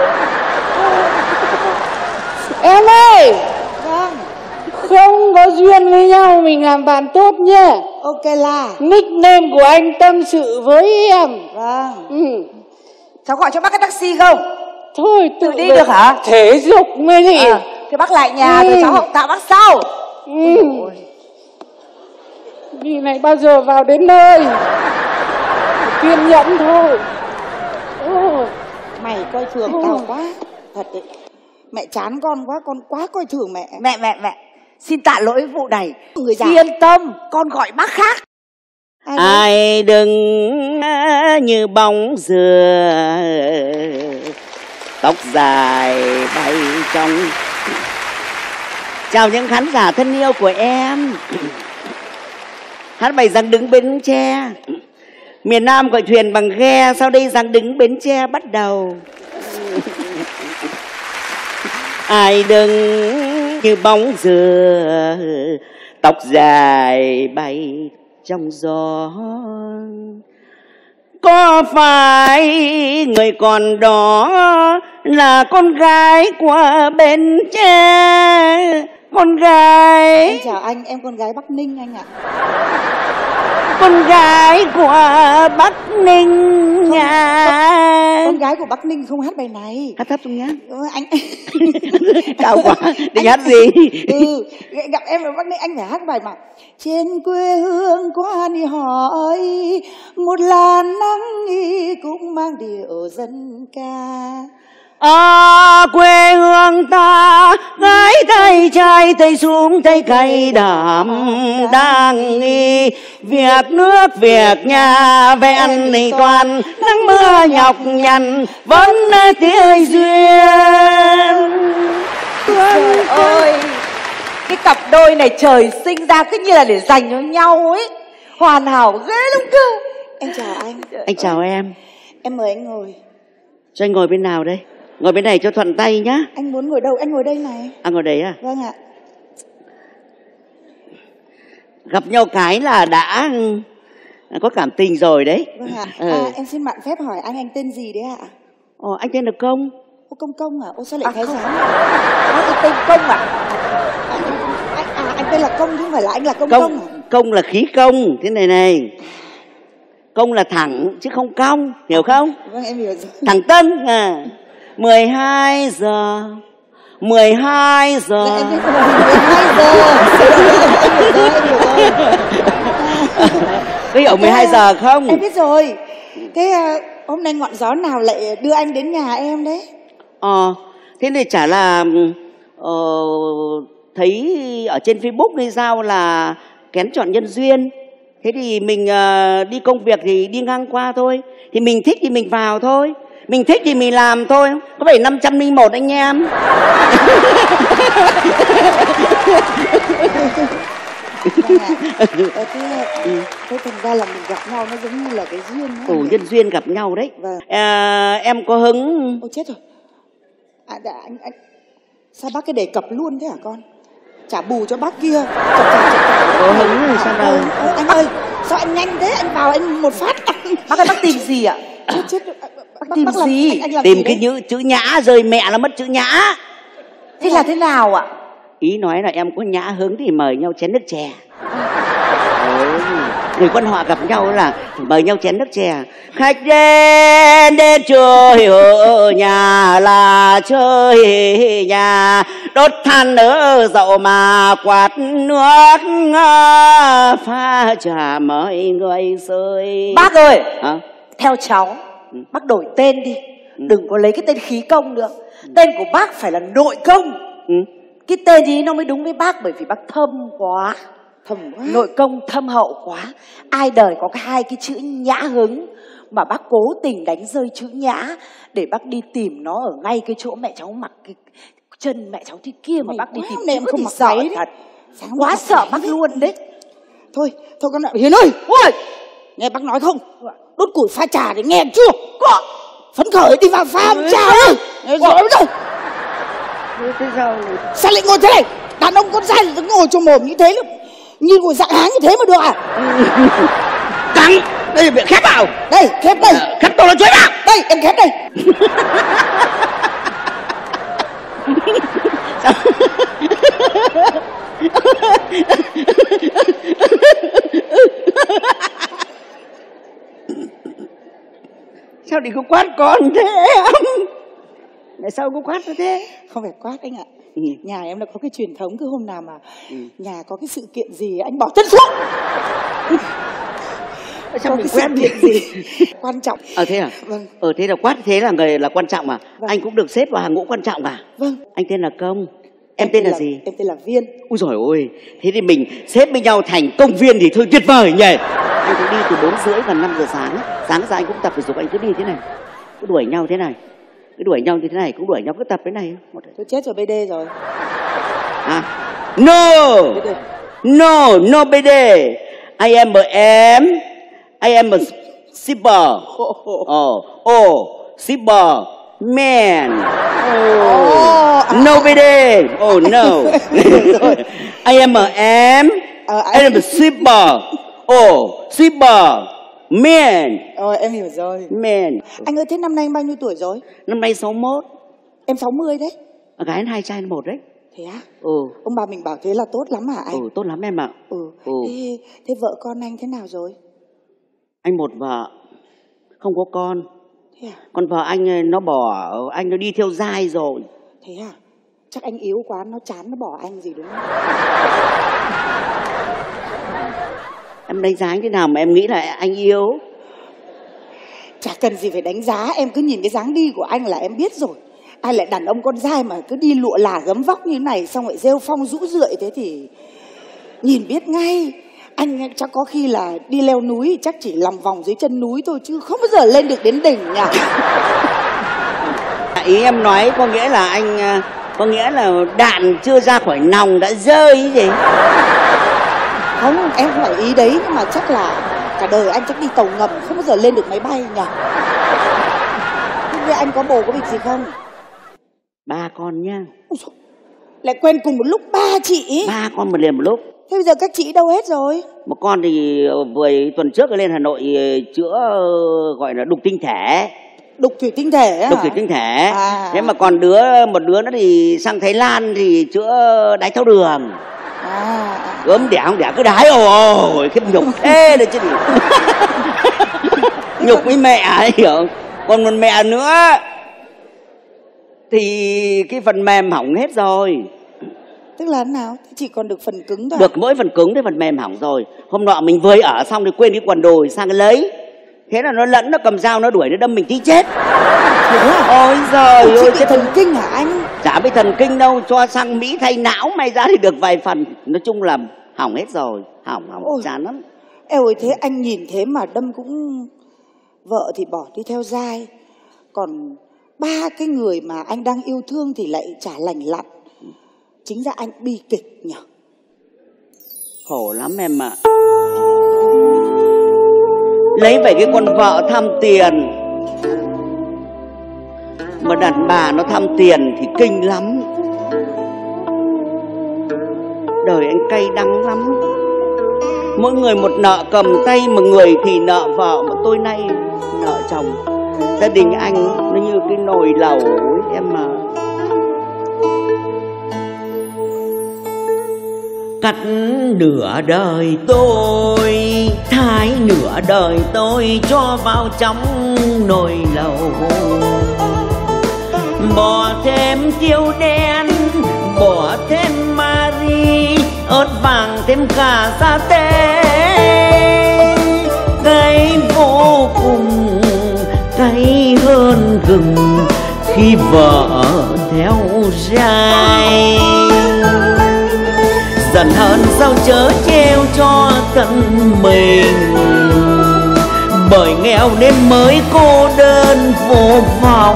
Em ơi. Vâng. Không có duyên với nhau mình làm bạn tốt nhá. Ok là nickname của anh tâm sự với em. Vâng. Ừ. Cháu gọi cho bác cái taxi không? Thôi tự, tự đi được hả? Thể dục mới đi. À, thế bác lại nhà ừ. Rồi cháu hậu tạ bác sau. Ừ. Đi này bao giờ vào đến nơi. Kiên nhẫn thôi. Ô, mày coi thường Ô. tao quá. Thật đấy. Mẹ chán con quá, con quá coi thường mẹ. Mẹ mẹ mẹ xin tạ lỗi vụ này. Người già. Yên tâm, con gọi bác khác. Ai, Ai đừng như bóng dừa, tóc dài bay trong. Chào những khán giả thân yêu của em. Hát bài Giang đứng Bến Tre. Miền Nam gọi thuyền bằng ghe, sau đây Giang đứng Bến Tre bắt đầu. Ai đừng như bóng dừa, tóc dài bay trong gió. Có phải người còn đó là con gái của Bến Tre? Con gái. Anh chào anh, em con gái Bắc Ninh anh ạ. Con gái của Bắc Ninh à. Con gái của Bắc Ninh không hát bài này. Hát thấp xuống nhá. Ừ, anh cao quá. Định hát gì? Ừ, gặp em ở Bắc Ninh anh phải hát bài mà trên quê hương qua đi hỏi một làn nắng cũng mang điệu dân ca. À, quê hương ta gái tay trai tay xuống tay cày đảm đang nghi việc nước việc nhà về ăn này toàn nắng mưa nhọc nhằn vẫn tươi duyên. Trời ơi, cái cặp đôi này trời sinh ra cứ như là để dành cho nhau ấy, hoàn hảo ghê lắm cơ. Anh chào anh. Anh chào em. Em mời anh ngồi. Cho anh ngồi bên nào đây? Ngồi bên này cho thuận tay nhá. Anh muốn ngồi đâu? Anh ngồi đây này. À ngồi đấy à? Vâng ạ. Gặp nhau cái là đã có cảm tình rồi đấy. Vâng ạ. Ừ. À, em xin bạn phép hỏi anh anh tên gì đấy ạ? Ồ, anh tên là Công. Ô Công Công à? Ô sao lại à, thái giám? Anh tên Công à? À, anh, à? Anh tên là Công chứ không phải là anh là Công Công Công à? Công là khí công. Thế này này. Công là thẳng chứ không cong. Hiểu không? Vâng em hiểu rồi. Thẳng Tân à. mười hai giờ mười hai giờ Em biết rồi, mười hai giờ. Em hiểu rồi, em hiểu rồi. Có hiểu mười hai giờ không? Em biết rồi. Thế uh, hôm nay ngọn gió nào lại đưa anh đến nhà em đấy? Ờ, thế thì chả là uh, thấy ở trên Facebook hay sao là kén chọn nhân duyên. Thế thì mình uh, đi công việc thì đi ngang qua thôi. Thì mình thích thì mình vào thôi. Mình thích thì mình làm thôi. Có phải năm trăm lẻ một anh em. Ờ, thế, ừ. thế thành ra là mình gặp nhau nó giống như là cái duyên. Ồ, nhân duyên gặp nhau đấy. Vâng. À, em có hứng. Ôi chết rồi. À, đã, anh, anh... Sao bác cái đề cập luôn thế hả con? Trả bù cho bác kia. Có hứng rồi sao đâu. Ờ, anh ơi, sao anh nhanh thế? Anh vào anh một phát. Bác ơi, bác tìm gì ạ? Chết chết. Bác tìm bác gì? Anh, anh tìm gì cái đấy? chữ, chữ nhã, rơi mẹ là mất chữ nhã. Thế là thế nào ạ? Ý nói là em có nhã hứng thì mời nhau chén nước chè. Ừ. Người quan họ gặp nhau là mời nhau chén nước chè. Khách đến đến chơi ở nhà là chơi nhà, đốt than ở dậu mà quạt nước pha trà mời người rơi. Bác ơi, hả? Theo cháu, ừ. bác đổi tên đi. ừ. Đừng có lấy cái tên khí công nữa. Tên của bác phải là nội công. ừ. Cái tên ý nó mới đúng với bác, bởi vì bác thâm quá. Thầm quá. Nội công thâm hậu quá. Ai đời có cái hai cái chữ nhã hứng mà bác cố tình đánh rơi chữ nhã để bác đi tìm nó ở ngay cái chỗ mẹ cháu mặc cái chân mẹ cháu thế kia mà Mày bác đi quá, tìm hôm nay em chữ không thì mặc sợ váy đấy. thật. Sáng Quá mặc sợ váy bác đấy. luôn đấy. Thôi, thôi con ạ. Hiền ơi, ôi, nghe bác nói không? Đốt củi pha trà để nghe chưa? Có. Phấn khởi đi vào pha trà ơi. Rồi rồi. Thế sao? Sao lại ngồi thế này? Đàn ông con trai thì ngồi trong mồm như thế là như ngồi dạng háng như thế mà được à? Căng! Đây là bị khép vào! Đây, khép đây! À, khép tôi là chuối vào! Đây, em khép đây! Sao đi có quát con thế em? Tại sao có quát thế? Không phải quát anh ạ. Ừ. Nhà em là có cái truyền thống cứ hôm nào mà ừ. nhà có cái sự kiện gì anh bỏ chân xuống. Sao có mình cái quen sự kiện gì quan trọng. Ờ thế à? Vâng. Ờ thế là quát thế là người là quan trọng à? Vâng. Anh cũng được xếp vào hàng ngũ quan trọng à? Vâng. Anh tên là Công. Em, em tên là, là gì? Em tên là Viên. Úi dồi ôi, thế thì mình xếp với nhau thành công viên thì thôi tuyệt vời nhỉ. Anh cũng đi từ bốn rưỡi và năm giờ sáng. Sáng ra anh cũng tập thể dục, anh cứ đi thế này, cứ đuổi nhau thế này, cứ đuổi nhau như thế này, cũng đuổi nhau cứ tập thế này. Tôi chết rồi bê đê rồi. À, no, bê đê. no, no bê đê. I am a em, I am a shipper. Oh, oh, shipper, man. Oh, no bê đê. Oh no. I am a em, Ờ, I am a shipper. Oh, shipper, man. Ờ, em hiểu rồi. Man. Anh ơi, thế năm nay anh bao nhiêu tuổi rồi? Năm nay sáu mốt. Em sáu mươi đấy. Gái hai trai một đấy. Thế á? Ừ. Ông bà mình bảo thế là tốt lắm hả anh? Ừ, tốt lắm em ạ. Ừ. Ừ. Thế, thế vợ con anh thế nào rồi? Anh một vợ, không có con. Thế à? Còn vợ anh nó bỏ, anh nó đi theo giai rồi. Thế à? Chắc anh yếu quá, nó chán nó bỏ anh gì đúng không? Em đánh giá anh thế nào mà em nghĩ là anh yếu? Chả cần gì phải đánh giá, em cứ nhìn cái dáng đi của anh là em biết rồi. Ai lại đàn ông con trai mà cứ đi lụa là gấm vóc như này xong lại rêu phong rũ rượi thế thì nhìn biết ngay. Anh chắc có khi là đi leo núi chắc chỉ lòng vòng dưới chân núi thôi chứ không bao giờ lên được đến đỉnh nhỉ. Ý em nói có nghĩa là anh, có nghĩa là đạn chưa ra khỏi nòng đã rơi ấy gì? Không, em không phải ý đấy, nhưng mà chắc là cả đời anh chắc đi tàu ngầm không bao giờ lên được máy bay nhỉ. Thế anh có bồ có việc gì không? Ba con nhá. Lại quen cùng một lúc ba chị. Ba con một liền một lúc. Thế bây giờ các chị đâu hết rồi? Một con thì vừa tuần trước lên Hà Nội chữa gọi là đục tinh thể. Đục thủy tinh thể hả? Đục thủy tinh thể. À. Thế mà còn đứa một đứa nó thì sang Thái Lan thì chữa đái tháo đường. À. Ốm đẻ không đẻ cứ đái ôi khiếp nhục thế đấy chứ gì. Nhục với mẹ ấy hiểu không? Còn một mẹ nữa thì cái phần mềm hỏng hết rồi. Tức là thế nào? Thế chị còn được phần cứng thôi. Được mỗi phần cứng thì phần mềm hỏng rồi. Hôm nọ mình vơi ở xong thì quên cái quần đùi sang cái lấy. Thế là nó lẫn, nó cầm dao nó đuổi nó đâm mình tí chết. Ôi giời ơi, chết thần kinh hả anh? Chả bị thần kinh đâu, cho sang Mỹ thay não may ra thì được vài phần. Nói chung là hỏng hết rồi, hỏng hỏng Ôi, chán lắm. Eo ơi, thế anh nhìn thế mà đâm cũng... Vợ thì bỏ đi theo giai, còn ba cái người mà anh đang yêu thương thì lại chả lành lặn. Chính ra anh bi kịch nhỉ? Khổ lắm em ạ. Lấy về cái con vợ tham tiền, mà đàn bà nó tham tiền thì kinh lắm. Đời anh cay đắng lắm. Mỗi người một nợ cầm tay, mà người thì nợ vợ, mà tôi nay nợ chồng. Gia đình anh nó như cái nồi lẩu ấy, em mà. Cắt nửa đời tôi, thái nửa đời tôi cho vào trong nồi lẩu. Bỏ thêm tiêu đen, bỏ thêm mari, ớt vàng thêm cả sa tế. Cay vô cùng, cay hơn gừng khi vợ theo dai. Dần hơn sao chớ treo cho thân mình, bởi nghèo nên mới cô đơn vô vọng.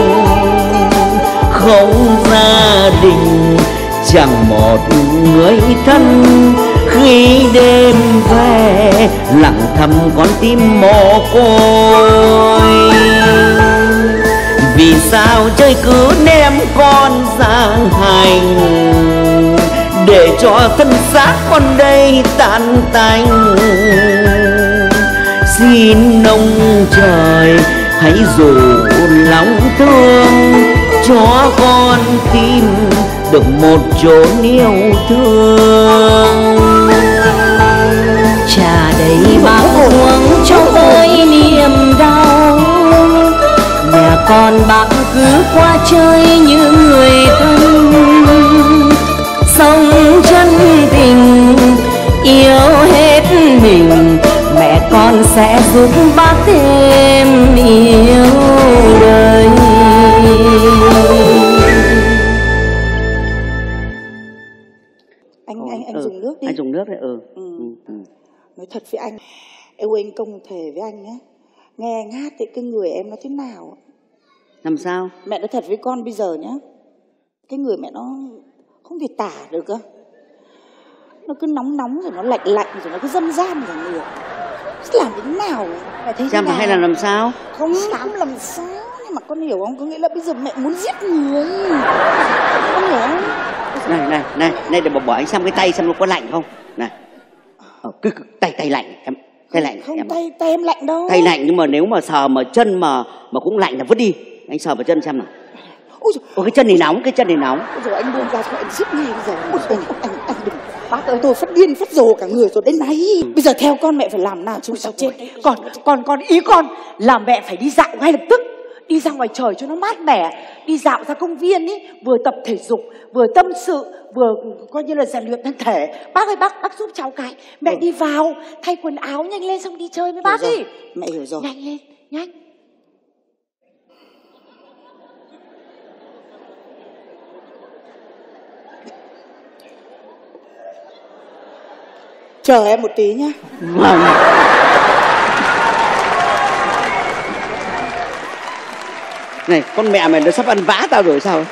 Không gia đình chẳng một người thân, khi đêm về lặng thầm con tim mồ côi. Vì sao trời cứ ném con ra hành, để cho thân xác con đây tan tành. Xin ông trời hãy dỗ lòng thương, cho con tìm được một chốn yêu thương. Trà đầy bao uống cho tôi niềm đau, nhà con bác cứ qua chơi như người thân. Sống chân tình yêu hết mình, mẹ con sẽ giúp bác thêm yêu đời. Anh anh anh ừ, dùng nước đi. Anh dùng nước đấy. Ừ. Ừ. Ừ. Ừ. Nói thật với anh, em ơi, anh công thề với anh nhé, nghe anh hát thì cái người em nó thế nào. Làm sao? Mẹ nói thật với con bây giờ nhá, cái người mẹ nó không thể tả được cơ. Nó cứ nóng nóng rồi nó lạnh lạnh rồi nó cứ dâm gian cả người. Làm thế nào mẹ thấy thế nào? Hay là làm sao? Không, không làm sao. Nhưng mà con hiểu không? Có nghĩa là bây giờ mẹ muốn giết người. Con hiểu không? Này này này này, để bỏ bỏ anh xem cái tay xem nó có lạnh không. Này. Ờ, cứ, cứ tay tay lạnh em. Tay lạnh không, em. tay tay em lạnh đâu. Tay lạnh nhưng mà nếu mà sờ mà chân mà mà cũng lạnh là vứt đi. Anh sờ vào chân xem nào. Ôi, Ôi, cái chân này nóng, cái chân này nóng. Ôi rồi anh buông ra cho em giết ngay bây giờ. Ôi, anh, anh, anh đừng. Bác ơi, tôi phát điên phát rồ cả người rồi đây này. Ừ. Bây giờ theo con mẹ phải làm nào chứ sao chết. Còn còn còn ý con là mẹ phải đi dạo ngay lập tức, đi ra ngoài trời cho nó mát mẻ, đi dạo ra công viên ý, vừa tập thể dục, vừa tâm sự, vừa coi như là rèn luyện thân thể. Bác ơi, bác bác giúp cháu cái. Mẹ ừ. đi vào thay quần áo nhanh lên xong đi chơi với bác đi. Mẹ hiểu rồi. Nhanh lên, nhanh. Chờ em một tí nhá. Này, con mẹ mày nó sắp ăn vã tao rồi sao?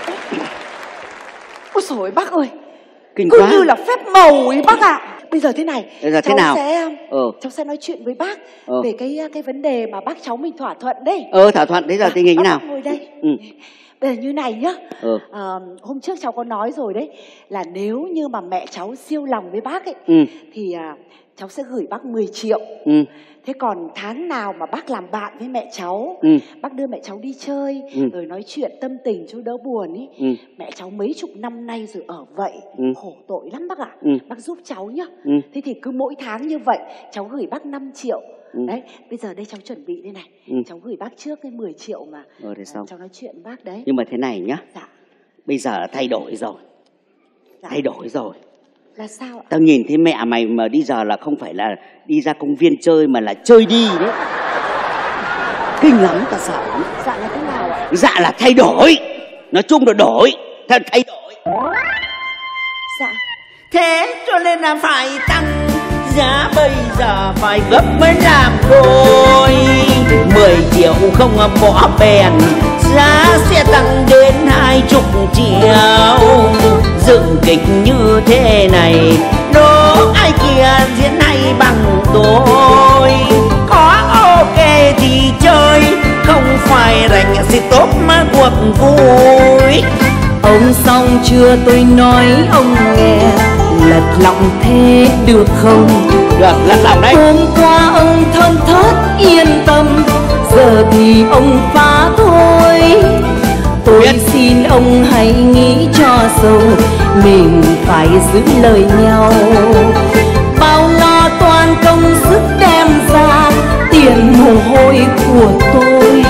Ôi trời ơi, bác ơi, kinh cứ quá. như là phép màu ấy bác ạ. À. Bây giờ thế này, bây giờ cháu thế nào? sẽ ừ. cháu sẽ nói chuyện với bác ừ. về cái cái vấn đề mà bác cháu mình thỏa thuận đấy. Ờ, thỏa thuận. Thế giờ tình hình thế nào? Ngồi đây. Ừ. Bây giờ như này nhá. Ừ. À, hôm trước cháu có nói rồi đấy, là nếu như mà mẹ cháu siêu lòng với bác ấy, ừ. thì à, cháu sẽ gửi bác mười triệu. Ừ. Thế còn tháng nào mà bác làm bạn với mẹ cháu, ừ. bác đưa mẹ cháu đi chơi, ừ. rồi nói chuyện tâm tình cho đỡ buồn ý. Ừ. Mẹ cháu mấy chục năm nay rồi ở vậy, ừ. khổ tội lắm bác ạ. À. Ừ. Bác giúp cháu nhá. Ừ. Thế thì cứ mỗi tháng như vậy, cháu gửi bác năm triệu. Ừ. Đấy, bây giờ đây cháu chuẩn bị đây này. Ừ. Cháu gửi bác trước cái mười triệu mà. Ờ, thế xong. Cháu nói chuyện với bác đấy. Nhưng mà thế này nhá. Dạ. Bây giờ thay đổi rồi. Dạ. Thay đổi rồi. Là sao ạ? Tao nhìn thấy mẹ mày mà đi giờ là không phải là đi ra công viên chơi mà là chơi đi đấy. Kinh lắm, tao sợ lắm. Dạ là thế nào ạ? Dạ là thay đổi. Nói chung là đổi. Thay, thay đổi. Dạ. Thế cho nên là phải tăng giá, bây giờ phải gấp mới làm đôi. Mười triệu không bỏ bèn, giá sẽ tăng đến hai chục triệu. Dựng kịch như thế này, đố ai kia diễn hay bằng tôi. Có ok thì chơi, không phải rảnh thì tốt mà cuộc vui. Ông xong chưa tôi nói ông nghe, lật lọng thế được không? Được, lật lọng đấy. Hôm qua ông thơm thớt yên tâm, giờ thì ông phá thôi. Tôi biết. Xin ông hãy nghĩ cho sâu, mình phải giữ lời nhau. Bao lo toan công sức đem ra, tiền mồ hôi của tôi.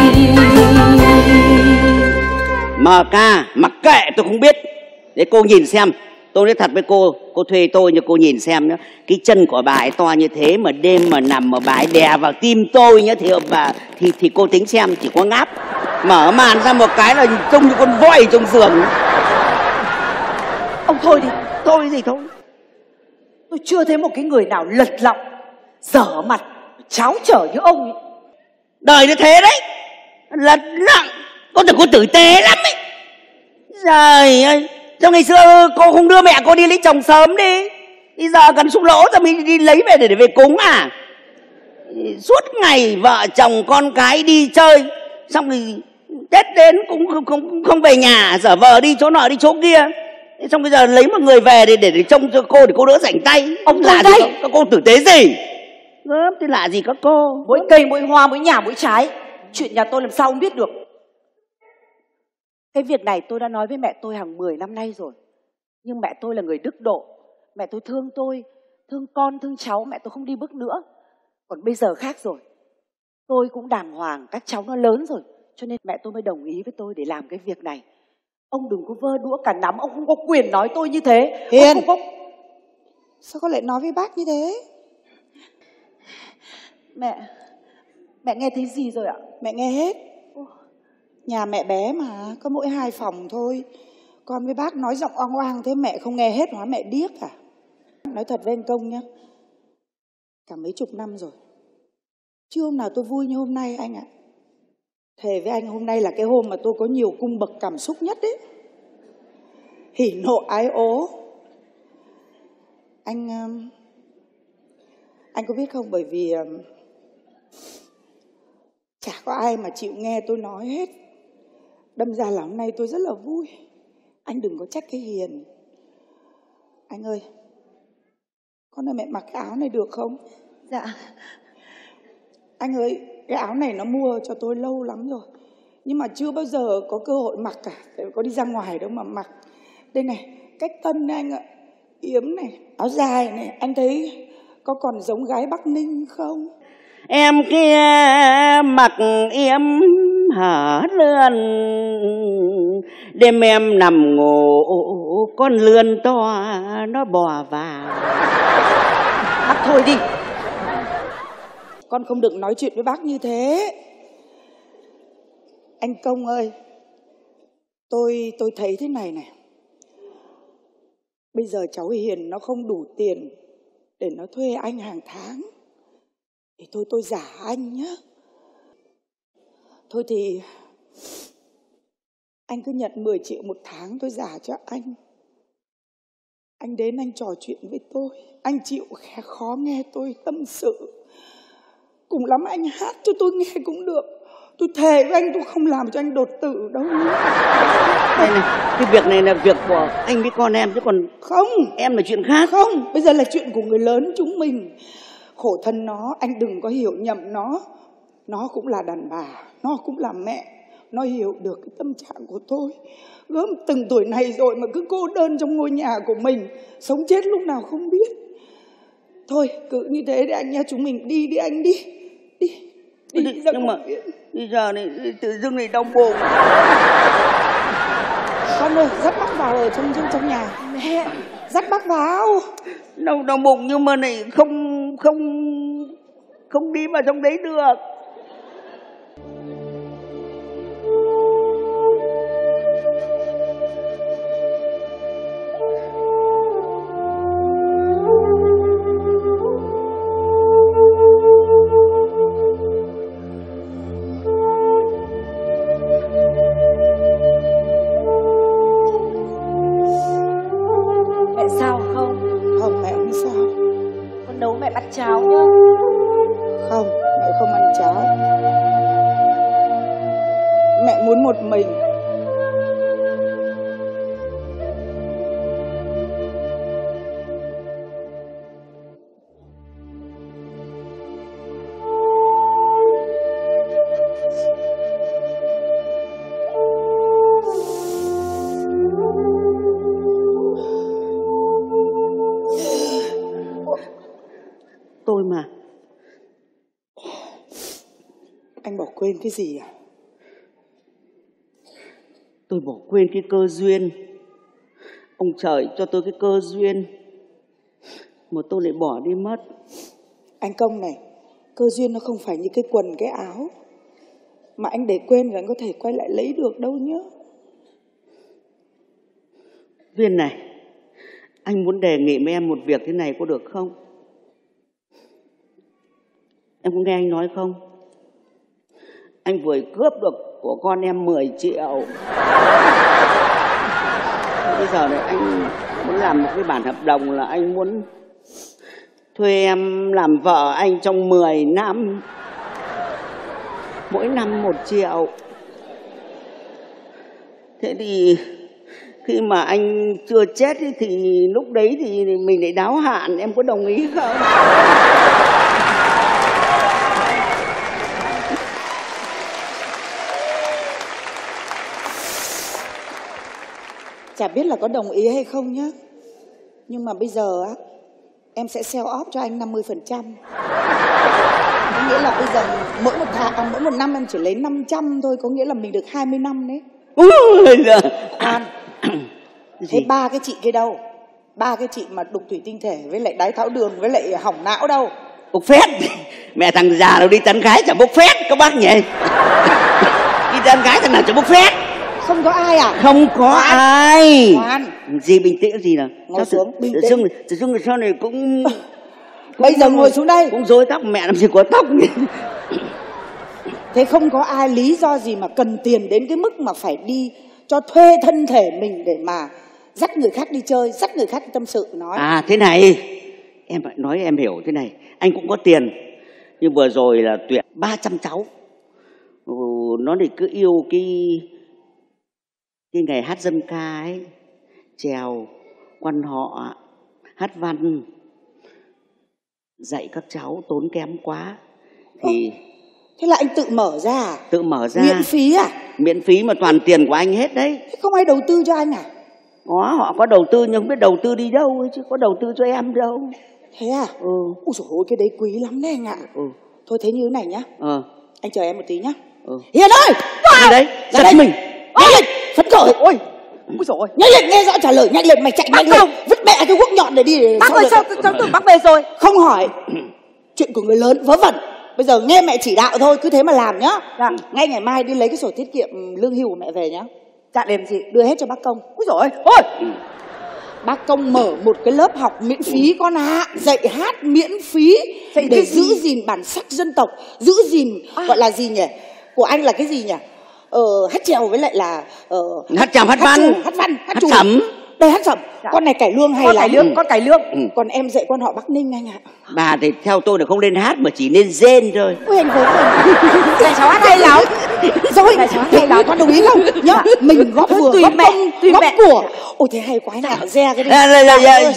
Mờ ca, mặc kệ tôi không biết. Để cô nhìn xem. Tôi nói thật với cô, cô thuê tôi nhưng cô nhìn xem nhá. Cái chân của bà ấy to như thế mà đêm mà nằm mà bà ấy đè vào tim tôi nhá. Thì bà thì, thì cô tính xem chỉ có ngáp. Mở màn ra một cái là trông như con voi trong giường. Ông thôi đi. Thôi gì thôi. Tôi chưa thấy một cái người nào lật lọng, dở mặt, cháo trở như ông ấy. Đời như thế đấy. Lật lọng. Cô tưởng cô tử tế lắm ấy. Trời ơi. Trong ngày xưa cô không đưa mẹ cô đi lấy chồng sớm đi. Bây giờ cần xúc lỗ rồi mình đi lấy về để, để về cúng à? Suốt ngày vợ chồng con cái đi chơi, xong thì Tết đến cũng không, không, không về nhà, dở vờ đi chỗ nọ đi chỗ kia. Xong bây giờ lấy một người về để, để, để trông cho cô để cô đỡ rảnh tay. Ông lạ đây. gì các cô tử tế gì? Gớm thì lạ gì các cô? Mỗi cây, mỗi hoa, mỗi nhà, mỗi trái. Chuyện nhà tôi làm sao ông biết được? Cái việc này tôi đã nói với mẹ tôi hàng mười năm nay rồi. Nhưng mẹ tôi là người đức độ. Mẹ tôi thương tôi, thương con, thương cháu. Mẹ tôi không đi bước nữa. Còn bây giờ khác rồi. Tôi cũng đàng hoàng, các cháu nó lớn rồi. Cho nên mẹ tôi mới đồng ý với tôi để làm cái việc này. Ông đừng có vơ đũa cả nắm. Ông không có quyền nói tôi như thế. Hiền, ông không có... sao con lại nói với bác như thế? Mẹ, mẹ nghe thấy gì rồi ạ? Mẹ nghe hết. Nhà mẹ bé mà, có mỗi hai phòng thôi. Con với bác nói giọng oang oang thế mẹ không nghe hết, hóa mẹ điếc à? Nói thật với anh Công nhá, cả mấy chục năm rồi, chưa hôm nào tôi vui như hôm nay anh ạ. Thề với anh, hôm nay là cái hôm mà tôi có nhiều cung bậc cảm xúc nhất đấy. Hỉ nộ ái ố. Anh Anh có biết không, bởi vì chả có ai mà chịu nghe tôi nói hết. Đâm ra là hôm nay tôi rất là vui. Anh đừng có trách cái Hiền. Anh ơi, con ơi mẹ mặc cái áo này được không? Dạ. Anh ơi, cái áo này nó mua cho tôi lâu lắm rồi, nhưng mà chưa bao giờ có cơ hội mặc cả. Tại có đi ra ngoài đâu mà mặc. Đây này, cách tân này anh ạ. Yếm này, áo dài này, anh thấy có còn giống gái Bắc Ninh không? Em kia mặc yếm hở lươn, đêm em nằm ngủ con lươn to nó bò vào. Bác thôi đi, con không được nói chuyện với bác như thế. Anh Công ơi, tôi tôi thấy thế này này. Bây giờ cháu Hiền nó không đủ tiền để nó thuê anh hàng tháng, thì thôi tôi giả anh nhé. Thôi thì anh cứ nhận mười triệu một tháng tôi giả cho anh. Anh đến anh trò chuyện với tôi, anh chịu khó nghe tôi tâm sự. Cùng lắm anh hát cho tôi nghe cũng được. Tôi thề với anh tôi không làm cho anh đột tử đâu. Đây này, cái việc này là việc của anh với con em chứ còn không, em là chuyện khác. Không, bây giờ là chuyện của người lớn chúng mình. Khổ thân nó, anh đừng có hiểu nhầm nó. Nó cũng là đàn bà, nó cũng là mẹ. Nó hiểu được cái tâm trạng của tôi. Gớm từng tuổi này rồi mà cứ cô đơn trong ngôi nhà của mình, sống chết lúc nào không biết. Thôi cứ như thế để anh nha, chúng mình đi đi anh đi. Đi, đi, đi ra. Nhưng mà bây giờ này tự dưng này đau bụng. Con ơi, dắt bác vào ở trong trong, trong nhà. Mẹ, dắt bác vào. Đau đau bụng nhưng mà này không không không đi vào trong đấy được. Ăn cháo nhá. Không, mẹ không ăn cháo. Mẹ muốn một mình. Tôi mà. Anh bỏ quên cái gì à? Tôi bỏ quên cái cơ duyên. Ông trời cho tôi cái cơ duyên mà tôi lại bỏ đi mất. Anh Công này, cơ duyên nó không phải như cái quần cái áo mà anh để quên rồi anh có thể quay lại lấy được đâu nhá. Duyên này, anh muốn đề nghị với em một việc thế này có được không? Em có nghe anh nói không? Anh vừa cướp được của con em mười triệu. Bây giờ này anh muốn làm một cái bản hợp đồng là anh muốn thuê em làm vợ anh trong mười năm. Mỗi năm một triệu. Thế thì khi mà anh chưa chết ấy, thì lúc đấy thì mình lại đáo hạn. Em có đồng ý không? Chả biết là có đồng ý hay không nhá. Nhưng mà bây giờ á, em sẽ sell off cho anh năm mươi phần trăm. Có nghĩa là bây giờ mỗi một tháng, à, mỗi một năm em chỉ lấy năm trăm thôi. Có nghĩa là mình được hai mươi năm đấy. Khoan. Thế ba cái chị kia đâu? Ba cái chị mà đục thủy tinh thể với lại đái tháo đường với lại hỏng não đâu? Bốc phét. Mẹ thằng già đâu đi tán gái chả bốc phét các bác nhỉ? Đi tán gái thằng nào chả bốc phét? Không có ai à? Không có Khoan. ai. Khoan. Gì bình tĩnh gì nào? Ngồi xuống, tự, bình tự tĩnh. Dưng, tự dưng sau này cũng... Bây giờ ngồi xuống đây. Cũng rối tóc, mẹ làm gì có tóc nhỉ? Thế không có ai lý do gì mà cần tiền đến cái mức mà phải đi cho thuê thân thể mình để mà dắt người khác đi chơi, dắt người khác đi tâm sự nói. À thế này, em phải nói em hiểu thế này. Anh cũng có tiền, nhưng vừa rồi là tuyển ba trăm cháu. Ừ, nó thì cứ yêu cái cái ngày hát dân ca ấy, chèo, quan họ, hát văn. Dạy các cháu tốn kém quá thì... Ồ, thế là anh tự mở ra à? Tự mở ra. Miễn phí à? Miễn phí mà toàn tiền của anh hết đấy. Thế không ai đầu tư cho anh à? Có, họ có đầu tư nhưng không biết đầu tư đi đâu ấy, chứ có đầu tư cho em đâu. Thế à? Ừ. Ôi dồi ôi, cái đấy quý lắm đấy anh ạ. Ừ. Thôi thế như thế này nhá. Ờ. Anh chờ em một tí nhá. Ừ. Hiền ơi! Gì đấy? Giật mình. Nhanh lên! Phấn khởi! Ôi! Ôi dồi ôi! Nhanh lên! Nghe rõ trả lời! Nhanh lên! Mày chạy nhanh lên! Vứt mẹ cái guốc nhọn để đi. Để bác ơi, sao cháu tưởng bác về rồi? Không hỏi. Chuyện của người lớn vớ vẩn. Bây giờ nghe mẹ chỉ đạo thôi, cứ thế mà làm nhá. Dạ. Ngay ngày mai đi lấy cái sổ tiết kiệm lương hưu của mẹ về nhá. Dạ làm gì? Đưa hết cho bác Công. Úi dồi ôi! Ôi! Bác Công mở một cái lớp học miễn phí con ạ. À. Dạy hát miễn phí. Dạy để giữ gì? Gìn bản sắc dân tộc. Giữ gìn à. Gọi là gì nhỉ? Của anh là cái gì nhỉ? Ờ, hát trèo với lại là ờ, hát trèo, hát, hát văn, hát văn, hát, hát sẩm. Đây hát sẩm. Dạ. Con này cải lương hay con là cải lương, con cải lương. Ừ. Còn em dạy con họ Bắc Ninh anh ạ. Bà thì theo tôi là không nên hát mà chỉ nên rên thôi. Ôi anh vốn rồi. Này cháu hát hay lắm. Rồi, thế là con đồng ý không? Nhá, mình góp vừa, tùy góp mẹ, công, tùy góp mẹ. của. Ôi thế hay quá nào, re cái đi. À, là, là, là, yeah.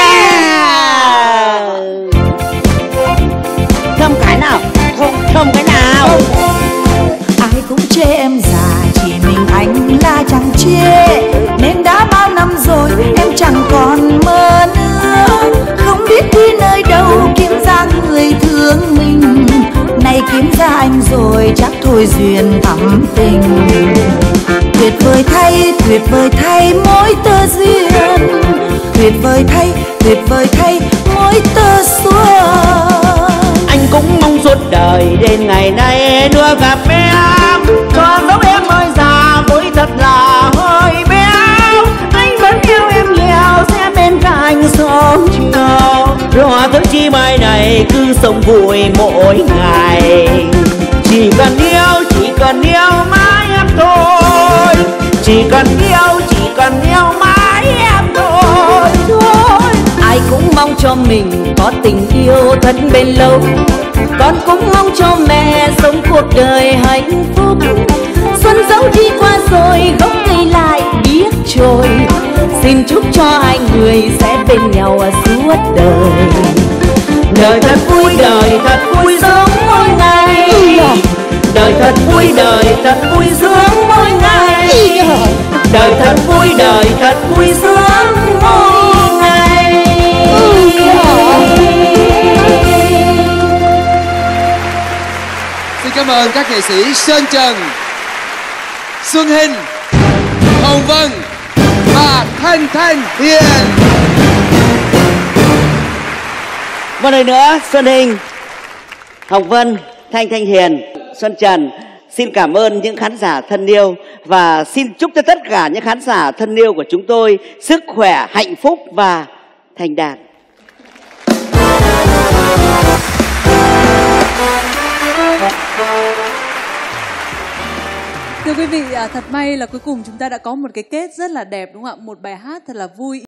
Thơm cái nào? Không, thơm cái nào? Ai cũng chê em già, chỉ mình anh là chẳng chê. Nên đã bao năm rồi em chẳng còn mơ nữa. Không biết đi nơi đâu kiếm ra người thương mình. Nay kiếm ra anh rồi chắc thôi duyên thắm tình. Tuyệt vời thay, tuyệt vời thay mỗi tơ duyên. Tuyệt vời thay, tuyệt vời thay mỗi tơ xuân. Anh cũng mong suốt đời đến ngày nay đưa gặp em. Cho dấu em ơi già mỗi thật là hơi béo. Anh vẫn yêu em nhiều sẽ bên cạnh sớm chiều. Lo tới chi mai này cứ sống vui mỗi ngày. Chỉ cần yêu, chỉ cần yêu mãi em thôi. Chỉ cần yêu, chỉ cần yêu mãi em thôi, thôi. Ai cũng mong cho mình có tình yêu thật bền lâu. Con cũng mong cho mẹ sống cuộc đời hạnh phúc. Xuân dẫu đi qua rồi gốc cây lại biết trôi. Xin chúc cho hai người sẽ bên nhau suốt đời. Đời thật vui, đời thật vui sống mỗi ngày. Đời thật vui, đời thật vui sướng mỗi ngày. Đời thật vui, đời thật vui sướng mỗi ngày. ơn các nghệ sĩ Sơn Trần, Xuân Hình, Hồng Vân và Thanh Thanh Hiền. Một lần nữa, Xuân Hình, Hồng Vân, Thanh Thanh Hiền, Xuân Trần xin cảm ơn những khán giả thân yêu và xin chúc cho tất cả những khán giả thân yêu của chúng tôi sức khỏe, hạnh phúc và thành đạt. Thưa quý vị, thật may là cuối cùng chúng ta đã có một cái kết rất là đẹp, đúng không ạ? Một bài hát thật là vui.